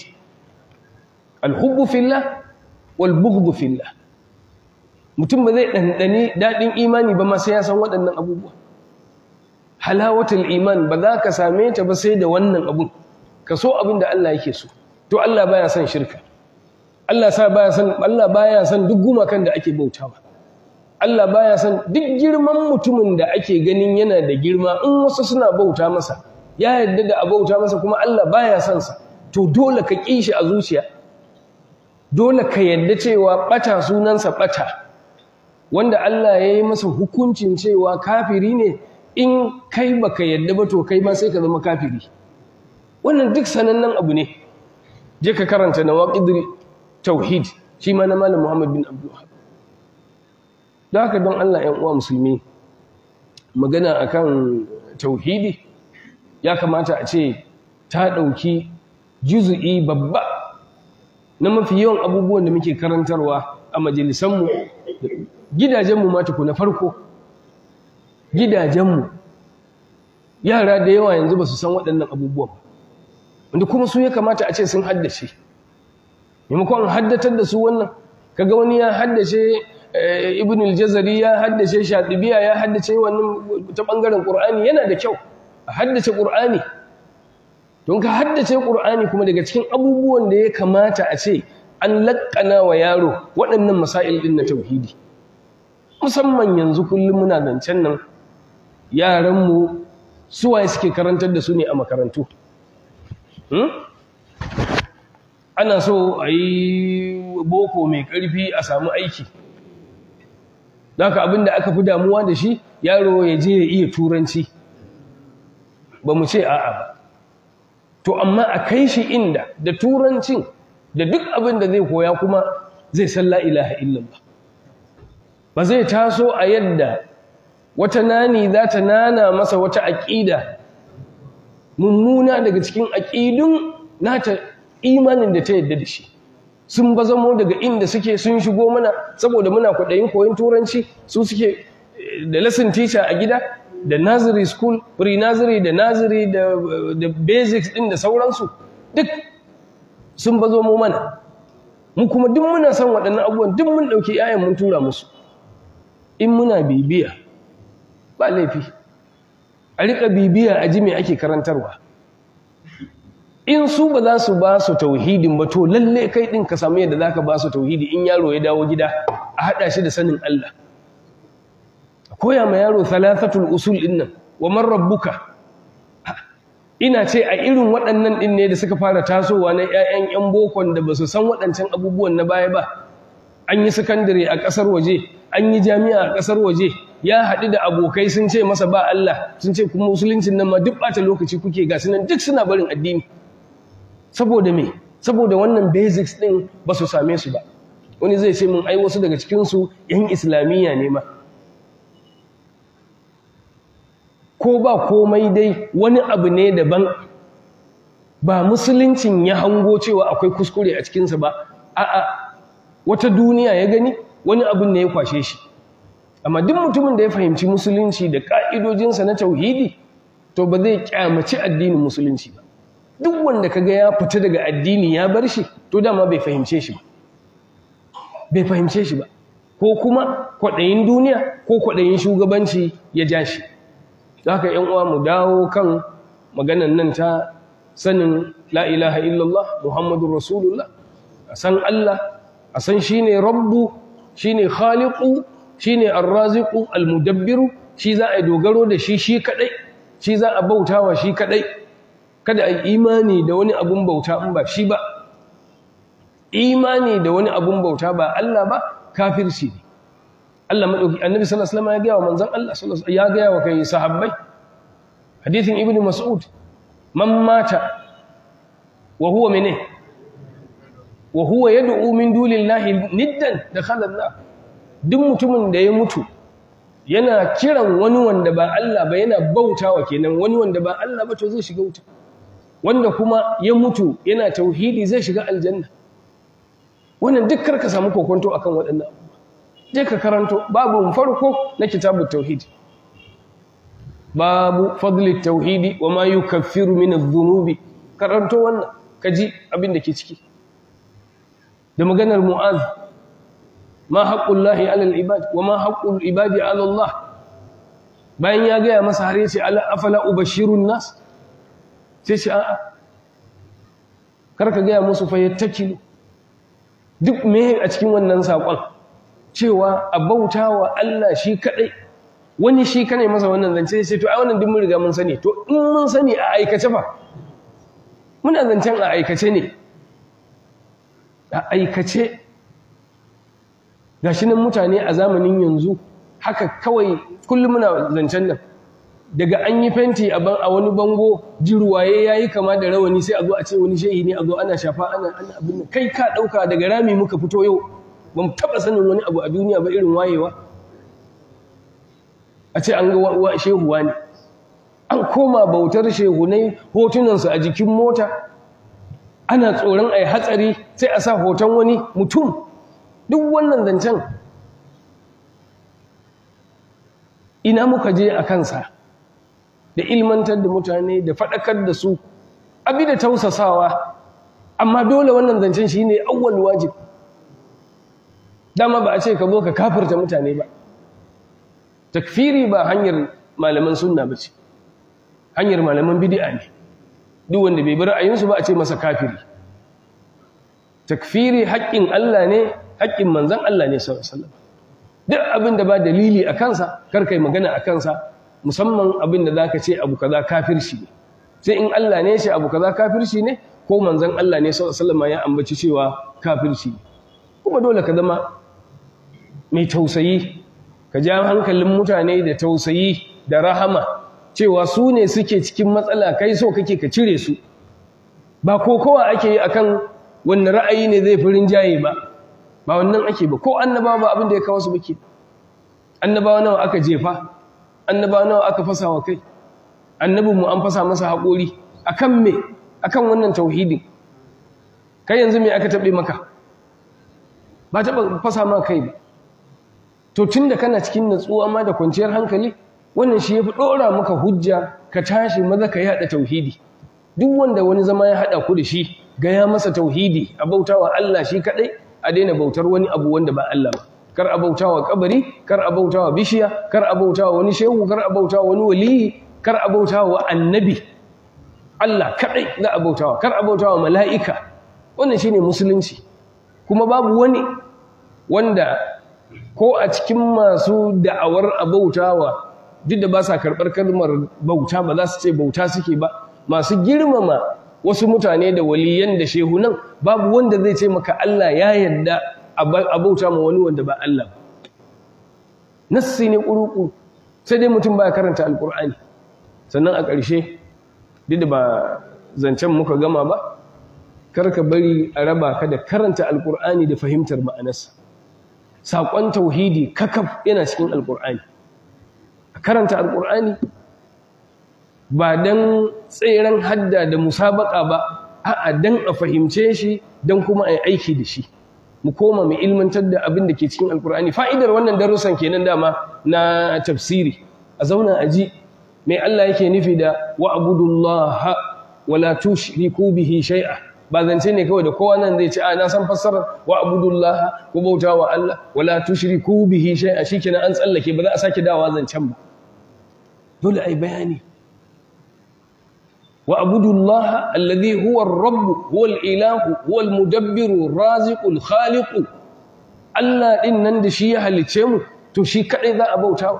alhubbu fillah wal bughdu fillah. Mutum ba zai ɗanɗani daɗin imani ba ma sai ya san waɗannan abubuwa. Halawatul iman ba za ka same ta ba sai da wannan abun. Ka so abin da Allah yake so. To Allah baya son shirka, Allah baya son duk gumakan da ake bautawa, Allah baya son duk girman mutumin da ake ganin yana da girma, in wasu suna bauta masa ya yarda da a bauta masa kuma Allah baya son sa, to dole ka ƙi shi a zuciya, dole ka yarda cewa ɓata sunansa ɓata, wanda Allah ya yi masa hukuncin cewa kafiri ne. In kai baka yarda ba, to kai ma sai ka zama kafiri. Wannan duk sanannen abu ne. Je ka karanta nawaqidul tauhid, shi ma na Malam Muhammad bin Abdul Wahhab. Da haka don Allah ‘yan uwa musulmi, magana akan tauhidi ya kamata a ce ta ɗauki juzu'i babba na mafi yawan abubuwan da muke karantarwa a majalisanmu, gidajenmu ma tukuna farko. Gidajenmu, yara da yawa yanzu ba su san waɗannan abubuwan, wanda kuma su ya kamata a ce sun haddace. Maimakon haddatar da su wannan, kaga wani ya haddace Ibn al-Jazari, ya haddace Shatibiya, ya haddace wannan ta bangaren Qur'ani. Yana da kyau a haddace Qur'ani, don ka haddace Qur'ani kuma daga cikin abubuwan da ya kamata a ce an laƙana wa yaro waɗannan masail ɗin na tauhidi. Musamman yanzu kullum muna zancen nan, yaranmu suwaye suke karantar da su ne a makarantu. ana so a yi boko mai ƙarfi a samu aiki, haka abinda aka fi damuwa da shi yaro ya je ya iya turanci, ba mu ce a'a ba, to amma a kai shi inda da turancin da duk abin da zai koya kuma zai san la ilaha illallah. Ba zai taso a yadda wata nani za ta nana masa wata aƙida mummuna daga cikin aƙidun nata imanin da ta yadda da shi, sun bazamo daga inda suke sun shigo mana saboda muna kwaɗayin koyon turanci, su suke da lesson teacher a gida, da nursery school, pre-nursery da nursery da basics ɗin da sauransu duk sun bazo mu mana, mu kuma duk muna son waɗannan abubuwan, duk mun ɗauki yayan mun tura musu. In muna bibiya ba laifi a riƙa bibiya a ji me ake karantarwa. In su ba za su ba su tauhidin ba, to lalle kai ɗin ka samu yadda za ka ba su tauhidi in yaro ya dawo gida a haɗa shi da sanin Allah. Koya ma yaro thalathatul usul ɗin nan, wa man rabbuka. Ina ce a irin waɗannan ɗin ne da suka fara tasowa na 'ya'yan 'yan bokon da ba su san waɗancan abubuwan na baya ba. An yi sakandare a ƙasar waje, an yi jami'a a ƙasar waje, ya haɗu da abokai sun ce masa ba Allah, sun ce kuma musuluncin nan ma duk ɓata lokaci kuke ga su nan duk suna barin addini. Saboda me? Saboda wannan basics ɗin ba su same su ba. Wani zai ce mun ai wasu daga cikinsu 'yan islamiyya ne ma. Ko ba komai dai wani abu ne daban, ba musuluncin ya hango cewa akwai kuskure a cikinsa ba, a'a wata duniya ya gani, wani abin ne ya kwashe shi. Amma duk mutumin da ya fahimci musulunci da ƙa'idojinsa na tauhidi, to ba zai kyamaci addinin musulunci ba. Duk wanda kaga ya fita daga addini ya bar shi, to dama bai fahimce shi ba. Bai fahimce shi ba. Ko kuma kwaɗayin duniya ko kwaɗayin shugabanci ya ja shi. Haka ‘yan uwa mu dawo kan maganan nan ta sanin la ilaha illallah Muhammadun Rasulullah, a san Allah, a san shi ne Rabbu, shi ne Khaliqu, shi ne Arraziqu, Almudabbiru, shi za a yi dogaro da shi shi kaɗai, shi za a bautawa shi kaɗai. Kada a yi imani da wani abun bauta in ba shi ba. Imani da wani abun bauta ba Allah ba kafirci ne. Allah madauki Annabi sallallahu alaihi wasallam ya ga wa manzon Allah sallallahu alaihi wasallam, ya ga wa kai sahabbai, hadithin Ibn Mas'ud, man mata wa huwa minne wa huwa yad'u min dunillahi niddan dakhala an-nar. Duk mutumin da ya mutu yana kiran wani wanda ba Allah ba, yana bautawa kenan wani wanda ba Allah ba, to zai shiga wuta. Wanda kuma ya mutu yana tauhidi zai shiga aljanna. Wannan duk karka samu kokonto akan waɗannan abubuwa. Je ka karanto babu farko na kitabut tauhid, babu fadlit tauhidi wa ma yukaffiru min adh-dhunubi. Karanto wannan kaji abin da ke ciki. Da maganar Mu'az, ma haqqullahi 'alal ibad wa ma haqqul ibadi 'ala Allah. Bayan ya ga masa har yace ala afala ubashirun nas, sai ce a'a karka ga musu fayattakilu. Duk me a cikin wannan sakon cewa a bautawa Allah shi kadai, wani shi kane masa wannan zance sai to ai wannan duk mun riga mun sani. To in mun sani a aikace fa, muna zancen a aikace ne. A aikace gashi nan mutane a zamanin yanzu haka kawai kullum muna zancen nan, daga an yi fenti a wani bango jirwaye yayi kama da rawani sai a zo a ce wani shehi ne, a zo ana shafa ana abin nan. Kai ka dauka daga rami muka fito yau, ba mu taɓa sanin wani abu a duniya ba irin wayewa. A ce an ga shehuwa ne, an koma bautar shehunai, hotunansu a jikin mota, ana tsoron a yi hatsari sai a sa hoton wani mutum. Duk wannan zancen ina muka je a kansa, da ilmantar da mutane da faɗakar da su, abi da tausasawa, amma dole wannan zancen shi ne awwal wajib. Dama ba a ce ka zo ka kafirta mutane ba. Takfiri ba hanyar malaman sunna ba ce, hanyar malaman bid'a ne. Duk wanda bai bi ra'ayinsu ba a ce masa kafiri. Takfiri haƙƙin Allah ne, haƙƙin manzon Allah ne sallallahu alaihi wasallam. Duk abin da ba dalili a kansa kar kai magana a kansa, musamman abin da zaka ce abu kaza kafirci ne. Sai in Allah ne ya ce abu kaza kafirci ne, ko manzon Allah ne sallallahu alaihi wasallam ya ambaci cewa kafirci. Kuma dole ka zama mai tausayi, ka ja hankalin mutane da tausayi da rahama cewa su ne suke cikin matsala, kai so kake ka cire su. Ba kowa ake yi akan wannan ra'ayi ne zai fi rinjaye ba wannan ake ba. Ko annabawa ba abin da ya kawo su bake. Annabawa nawa aka jefa, annabawa nawa aka fasa wa kai, annabinmu an fasa masa haƙori akan me? Akan wannan tauhidin. Kai yanzu me aka taɓe maka? Ba taɓa fasa ma kai ba. To tunda kana cikin natsuwa ma da kwanciyar hankali, wannan shi yafi ɗora maka hujja ka tashi maza ka yaɗa tauhidi. Duk wanda wani zama ya haɗa ku da shi, gaya masa tauhidi, a bautawa Allah shi kaɗai, a daina bautar wani abu wanda ba Allah ba. Kar a bautawa kabari, kar a bautawa bishiya, kar a bautawa wani shehu, kar a bautawa wani waliyi, kar a bautawa annabi. Allah kaɗai za a bautawa, kar a bautawa mala'ika. Wannan shine musulunci. Kuma babu wani wanda ko a cikin masu da'awar a bautawa, duk da ba sa karɓar kalmar bauta, ba za su ce bauta suke ba, masu girmama wasu mutane da waliyan da shehunan, babu wanda zai ce maka Allah ya yarda a bauta ma wani wanda ba Allah ba. Nassi ne ƙuruƙu, sai dai mutum baya karanta alƙur'ani. Sannan a ƙarshe, duk da ba zancen muka gama ba, kar ka bari a raba ka da karanta alƙur'ani da fahimtar ma'anarsa. Saƙon tauhidi kakaf yana cikin alƙur'ani. A karanta alƙur'ani ba don tseren hadda da musabaka ba, a'a don a fahimce shi, don kuma a yi aiki da shi. Mu koma mu ilmantar da abin da ke cikin alƙur'ani. Fa'idar wannan darussan kenan dama na tafsiri. A zauna a ji mai Allah yake nufi da wa'budullaha wala tushriku bihi shay'a. Ba zance ne kawai da kowa nan zai ce a na san fassarar wa'budullaha ko bauta wa Allah wala tushriku bihi shay'a, shikenan an tsallake, ba za a sake dawa zancen ba. Dole ai bayani. wa'budullaha alladhi huwa ar-rabb huwa al-ilahu huwa al-mudabbiru ar-raziqu al-khaliqu. Allah din nan da shi ya halice mu, to shi kadai za a bautawa.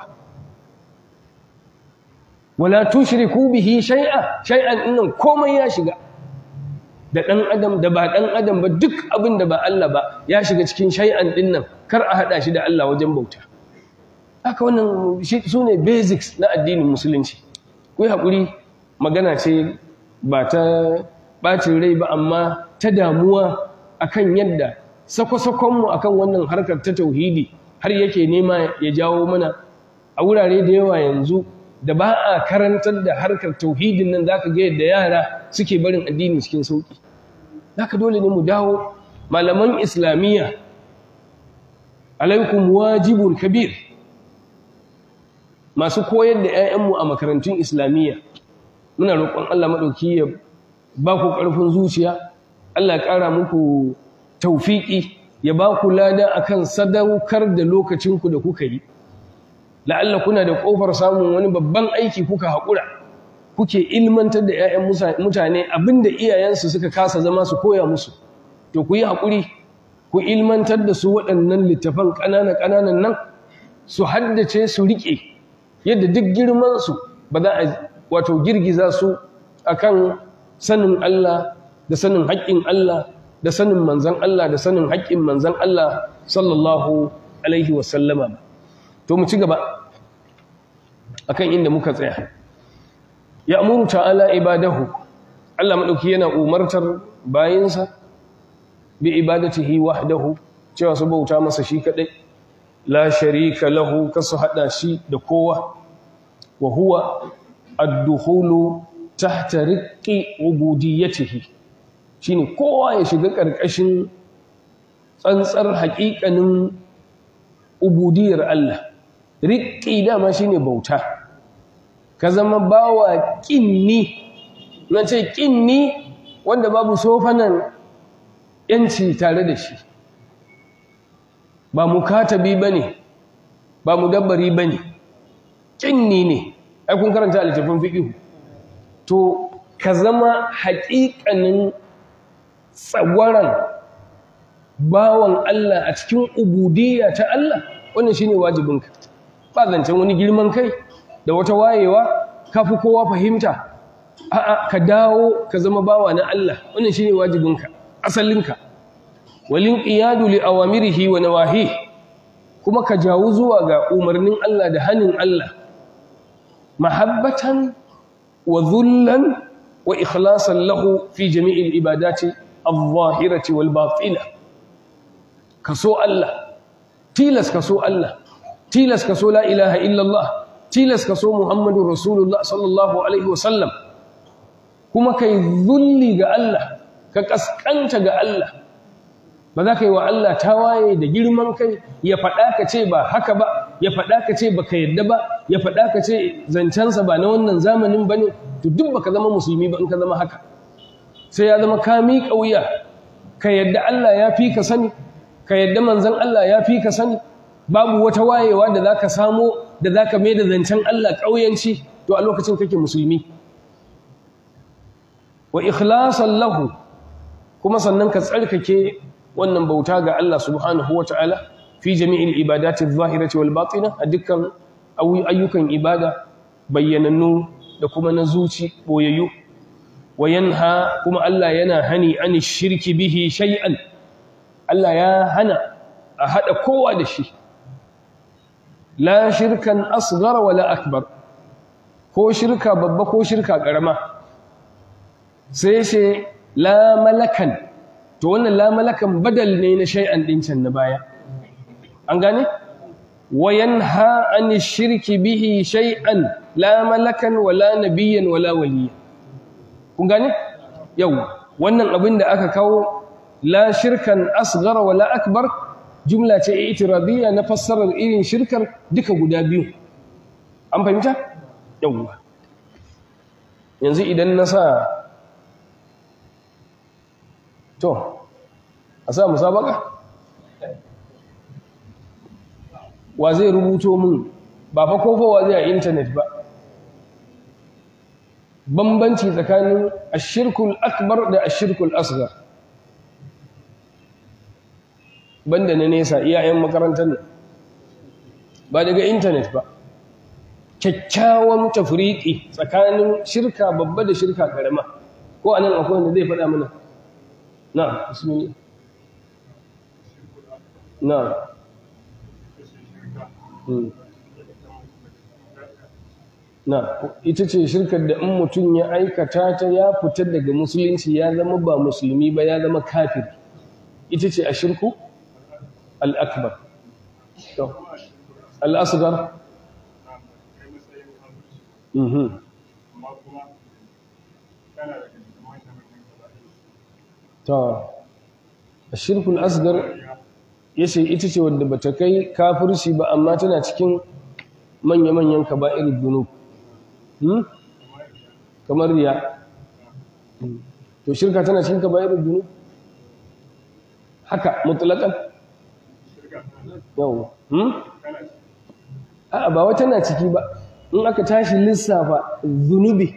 Wala tushriku bihi shay'an innan komai ya shiga, da ɗan adam da ba ɗan adam ba, duk abin da ba Allah ba ya shiga cikin shay'an ɗin nan. Kar a haɗa shi da Allah wajen bauta. Haka wannan su ne basics na addinin musulunci. Ku yi haƙuri, magana ce ba ta ɓacin rai ba, amma ta damuwa akan yadda sako-sakonmu akan wannan harkar ta tauhidi har yake nema ya jawo mana a wurare da yawa yanzu da ba a karantar da harkar tauhidin nan. Zaka ga yadda yara suke barin addini cikin sauki. Zaka dole ne mu dawo. Malaman islamiyya, alaikum wajibun kabir. Masu koyar da 'ya'yanmu a makarantun islamiyya, muna roƙon Allah maɗauki ya ba ku ƙarfin zuciya, Allah ya ƙara muku taufiƙi, ya ba ku lada akan sadaukar da lokacinku da kuka yi. La'alla kuna da ƙofar samun wani babban aiki, kuka haƙura, kuke ilmantar da 'ya'yan mutane abinda iyayensu suka kasa zama su koya musu. To ku yi haƙuri, ku ilmantar da su waɗannan littafan ƙananan nan, su haddace su riƙe, yadda duk girmansu ba za a wato girgiza su akan sanin Allah da sanin haƙƙin Allah da sanin manzan Allah da sanin haƙƙin manzan Allah sallallahu alaihi wasallama. To mu ci gaba akan inda muka tsaya. Ya amuru ta'ala ibadahu, Allah madauki yana umartar bayinsa bi ibadatihi wahdahu, cewa su bauta masa shi kadai, la sharika lahu, kasu hada shi da kowa. Wa huwa ad-dukhulu tahta riqqi ubudiyyatihi, shine kowa ya shiga karkashin tsantsar haƙiƙanin ubudiyar Allah. Riqqi dama shine bauta, ka zama bawa ƙinni. Na ce ƙinni wanda babu sofanan ‘yanci tare da shi, ba mukatabi ba ne, ba mudabbari ba ne, ƙinni ne. Ai kun karanta littafin fiƙihu. To ka zama haƙiƙanin tsagwaran bawan Allah a cikin ubudiyya ta Allah, wannan shine wajibinka. Ba zancen wani girman kai da wata wayewa, kafi kowa fahimta, a'a ka dawo ka zama bawa na Allah, wannan shine wajibinka asalinka. walin qiyadu li awamirihi wa nawahihi, kuma ka jawo zuwa ga umarnin Allah da hanin Allah, mahabbatan wa dhullan wa ikhlasan lahu fi jami'il ibadati adh-dhahirati wal batina. Kaso Allah, tilas kaso Allah, tilas kaso la ilaha illallah, tilas kaso Muhammadur Rasulullah sallallahu alaihi wasallam, kuma kai zulli ga Allah, ka kaskanta ga Allah. Ba za ka yi wa Allah tawaye da girman kai, ya faɗa ka ce ba haka ba, ya faɗa ka ce ba ka yadda ba, ya faɗa ka ce zancensa ba na wannan zamanin ba ne, to duk ba ka zama musulmi ba in ka zama haka. Sai ya zama ka miƙa wuya, ka yadda Allah ya fi ka sani, ka yadda manzan Allah ya fi ka sani, babu wata wayewa da za ka samo da za ka mai da zancen Allah ƙauyanci, to a lokacin kake musulmi. Wa ikhlasan lahu, kuma sannan ka tsarkake wannan bauta ga Allah subhanahu wa ta'ala fi jami'il ibadati adh-dhahirati wal batina, a dukkan ayyukan ibada bayyanannu da kuma na zuci boyayyu. Wa yanha, kuma Allah yana hani ani shirki bihi shay'an, Allah ya hana a hada kowa da shi, la shirkan asghara wala akbar, ko shirka babba ko shirka karama. Sai ce la malakan, to wannan la malakan badal ne na shay'an din can na baya, an gane. Wa yanha an shirki bihi shay'an, la malakan wala nabiyyan wala waliya, kun gane. Yau wannan abin da aka kawo la shirkan asghara wala akbar, jumla ce i'tiradiyya na fassarar irin shirkar duka guda biyu, an fahimta. Yau yanzu idan na sa to a sa musabaka, wa zai rubuto mun, ba fa kofowa zai a intanet ba, bambanci tsakanin ashirkul akbar da ashirkul asghar, banda na nesa iyayen makarantar ne, ba daga intanet ba. Kyakkyawan tafriqi tsakanin shirka babba da shirka karama, ko anan akwai wanda zai faɗa mana? Na bismillah. Na na ita ce shirkar da in mutum ya aikata ta ya fita daga musulunci, ya zama ba musulmi ba, ya zama kafir. Ita ce ashirku al-akbar. To al-asghar ta ashirkul asghar yace ita ce wadda bata kai kafirci ba, amma tana cikin manya-manyan kaba'ir dhunub, kamar riya. To shirka tana cikin kaba'ir dhunub haka mutlaqan? Yau a'a, ba wata na ciki ba. In aka tashi lissafa zunubi,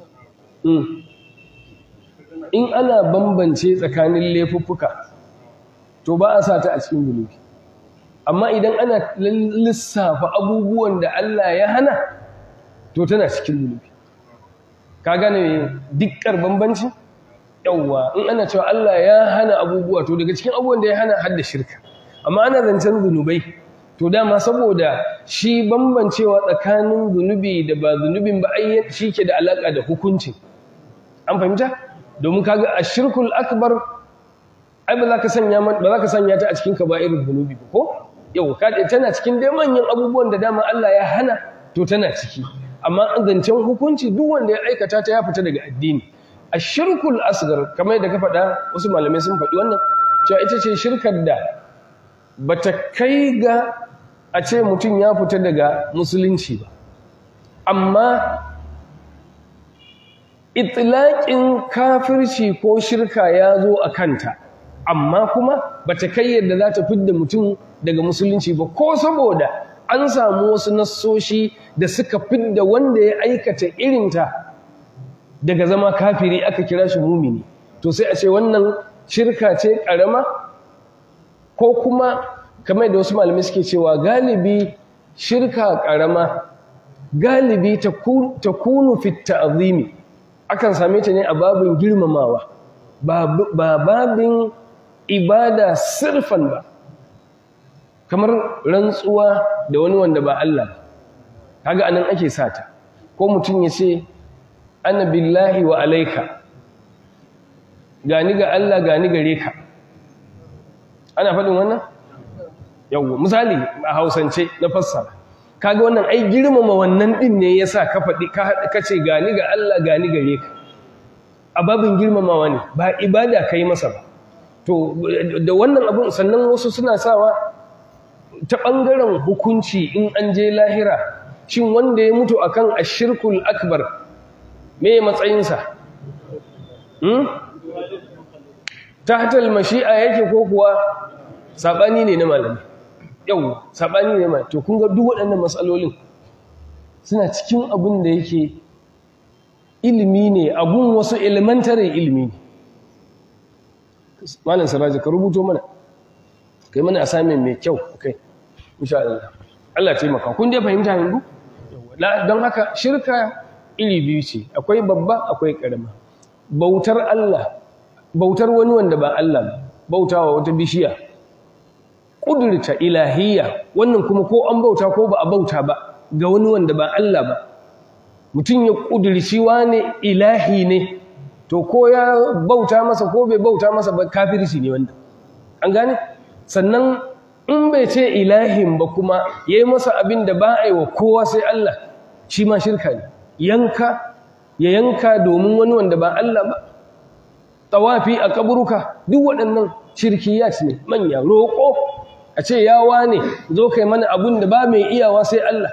in ana bambance tsakanin laifuffuka, to ba a sa ta a cikin zunubi. Amma idan ana lissafa abubuwan da Allah ya hana, to tana cikin zunubi. Ka gane dikkar bambanci? Yawwa, in ana cewa Allah ya hana abubuwa, to daga cikin abubuwan da ya hana har da shirka. Amma ana zancen zunubai, to dama saboda shi bambancewa tsakanin zunubi da ba zunubin ba, ai shi ke da alaka da hukuncin. An fahimta? Domin kaga ashirkul akbar, ai ba za ka sanya ta a cikin kaba'irul dhunubi ba, ko yau tana cikin dai manyan abubuwan da dama Allah ya hana, to tana ciki. Amma zancen hukunci, duk wanda ya aikata ta ya fita daga addini. Ashirkul asghar, kamar da ka faɗa, wasu malamai sun faɗi wannan, cewa ita ce shirkar da bata kai ga a ce mutum ya fita daga musulunci ba, amma itlaqin kafirci ko shirka ya zo a kanta, amma kuma bata kai yadda za ta fidda mutum daga musulunci ba, ko saboda an samu wasu nassoshi da suka fidda wanda ya aikata irinta daga zama kafiri, aka kira shi mumini. To sai a ce wannan shirka ce ƙarama, ko kuma kamar da wasu malamai suke cewa galibi shirka ƙarama galibi ta kunu fi ta'zimi akan same ta ne a babin girmamawa ba babin ibada sirfan ba, kamar rantsuwa da wani wanda ba Allah ba, kaga anan ake sata. Ko mutum ya ce ana billahi wa alaika, gani ga Allah gani gare ka, ana faɗin wannan? Yawwa, misali a Hausance na fassara, kaga wannan ai girmama wannan din ne yasa ka faɗi ka ce gani ga Allah gani gare ka, a babin girmamawa ne, ba ibada kai masa ba. To da wannan abun sannan wasu suna sawa ta ɓangaren hukunci in an je lahira, shin wanda ya mutu akan ashirkul akbar me matsayinsa? Tahtal mashi'a yake ko kuwa sabani ne na malami? Yau sabani ne mai. To kun ga duk waɗannan matsalolin suna cikin abin da yake ilimi ne, abun wasu elementary ilimi ne. Malam Siraji ka rubuto mana, kai mana assignment mai kyau, okay, insha Allah. Allah taimaka. Kun dai fahimta yanzu? Don haka shirka iri biyu ce, akwai babba akwai ƙarama. Bautar Allah, bautar wani wanda ba Allah ba, bautawa wata bishiya, ƙudurta ilahiyya, wannan kuma ko an bauta ko ba a bauta ba ga wani wanda ba Allah ba, mutum ya ƙudurci wane ilahi ne, to ko ya bauta masa ko bai bauta masa ba kafirci ne wanda, an gane? Sannan in bai ce ilahin ba kuma ya yi masa abin da ba a yi wa kowa sai Allah, shi ma shirka ne. Ya yanka domin wani wanda ba Allah ba, tawafi a kaburuka, duk waɗannan shirkiyat ne manya. Roƙo a ce ya wane zo kai mana abin da ba mai iyawa sai Allah,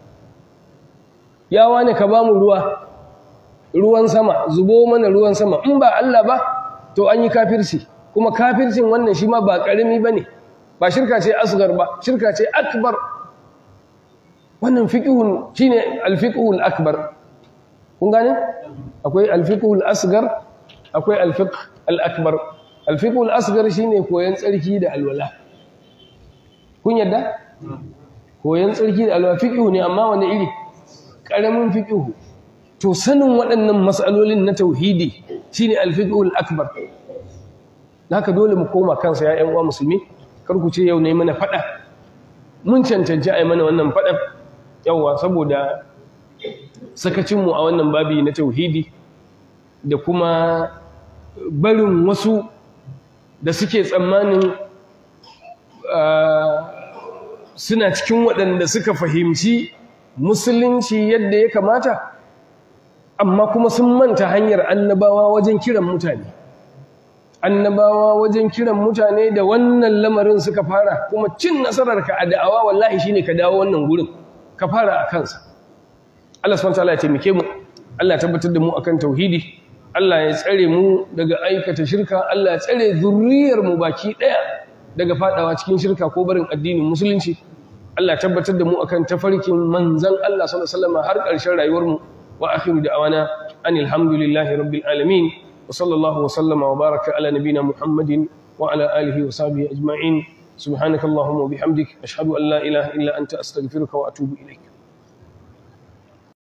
ya wane ka ba mu ruwan sama, zubo mana ruwan sama, in ba Allah ba to an yi kafirci, kuma kafircin wannan shi ma ba ƙarami ba ne, ba shirka ce asgar ba, shirka ce akbar. Wannan fiqhun shine al-fiqhul akbar, kun gane? Akwai al-fiqhul asgar, akwai al-fiqh al-akbar. Al-fiqhul asgar shine koyon tsarki da alwala, kun yadda? Koyon tsarki da alwala fiqhu ne, amma wani iri? Ƙaramin fiqhu. To sanin waɗannan mas'alolin na tauhidi shine al-fiqhul akbar. Haka dole mu koma kansa ya ƴan uwa musulmi, kar ku ce yau ne mana fada, mun cancanci ai mana wannan fadan yawa saboda sakacin mu a wannan babi na tauhidi da kuma barin wasu da suke tsammanin suna cikin waɗanda suka fahimci musulunci yadda ya kamata, amma kuma sun manta hanyar annabawa wajen kiran mutane. Annabawa wajen kiran mutane da wannan lamarin suka fara, kuma cin nasararka a da'awa wallahi shine ka dawo wannan gurin ka fara a kansa. Allah subhanahu wataala ya taimake mu, Allah ya tabbatar da mu akan tauhidi, Allah ya tsare mu daga aikata shirka, Allah ya tsare zurriyar mu baki daya daga fadawa cikin shirka ko barin addinin musulunci. Allah ya tabbatar da mu akan tafarkin manzon Allah sallallahu alaihi wasallam har ƙarshen rayuwar mu. Wa akhiru da'wana anil hamdulillahi rabbil alamin. وصلى الله وسلم وبارك على نبينا محمد وعلى آله وصحبه أجمعين. سبحانك اللهم وبحمدك أشهد أن لا إله إلا أنت أستغفرك وأتوب إليك.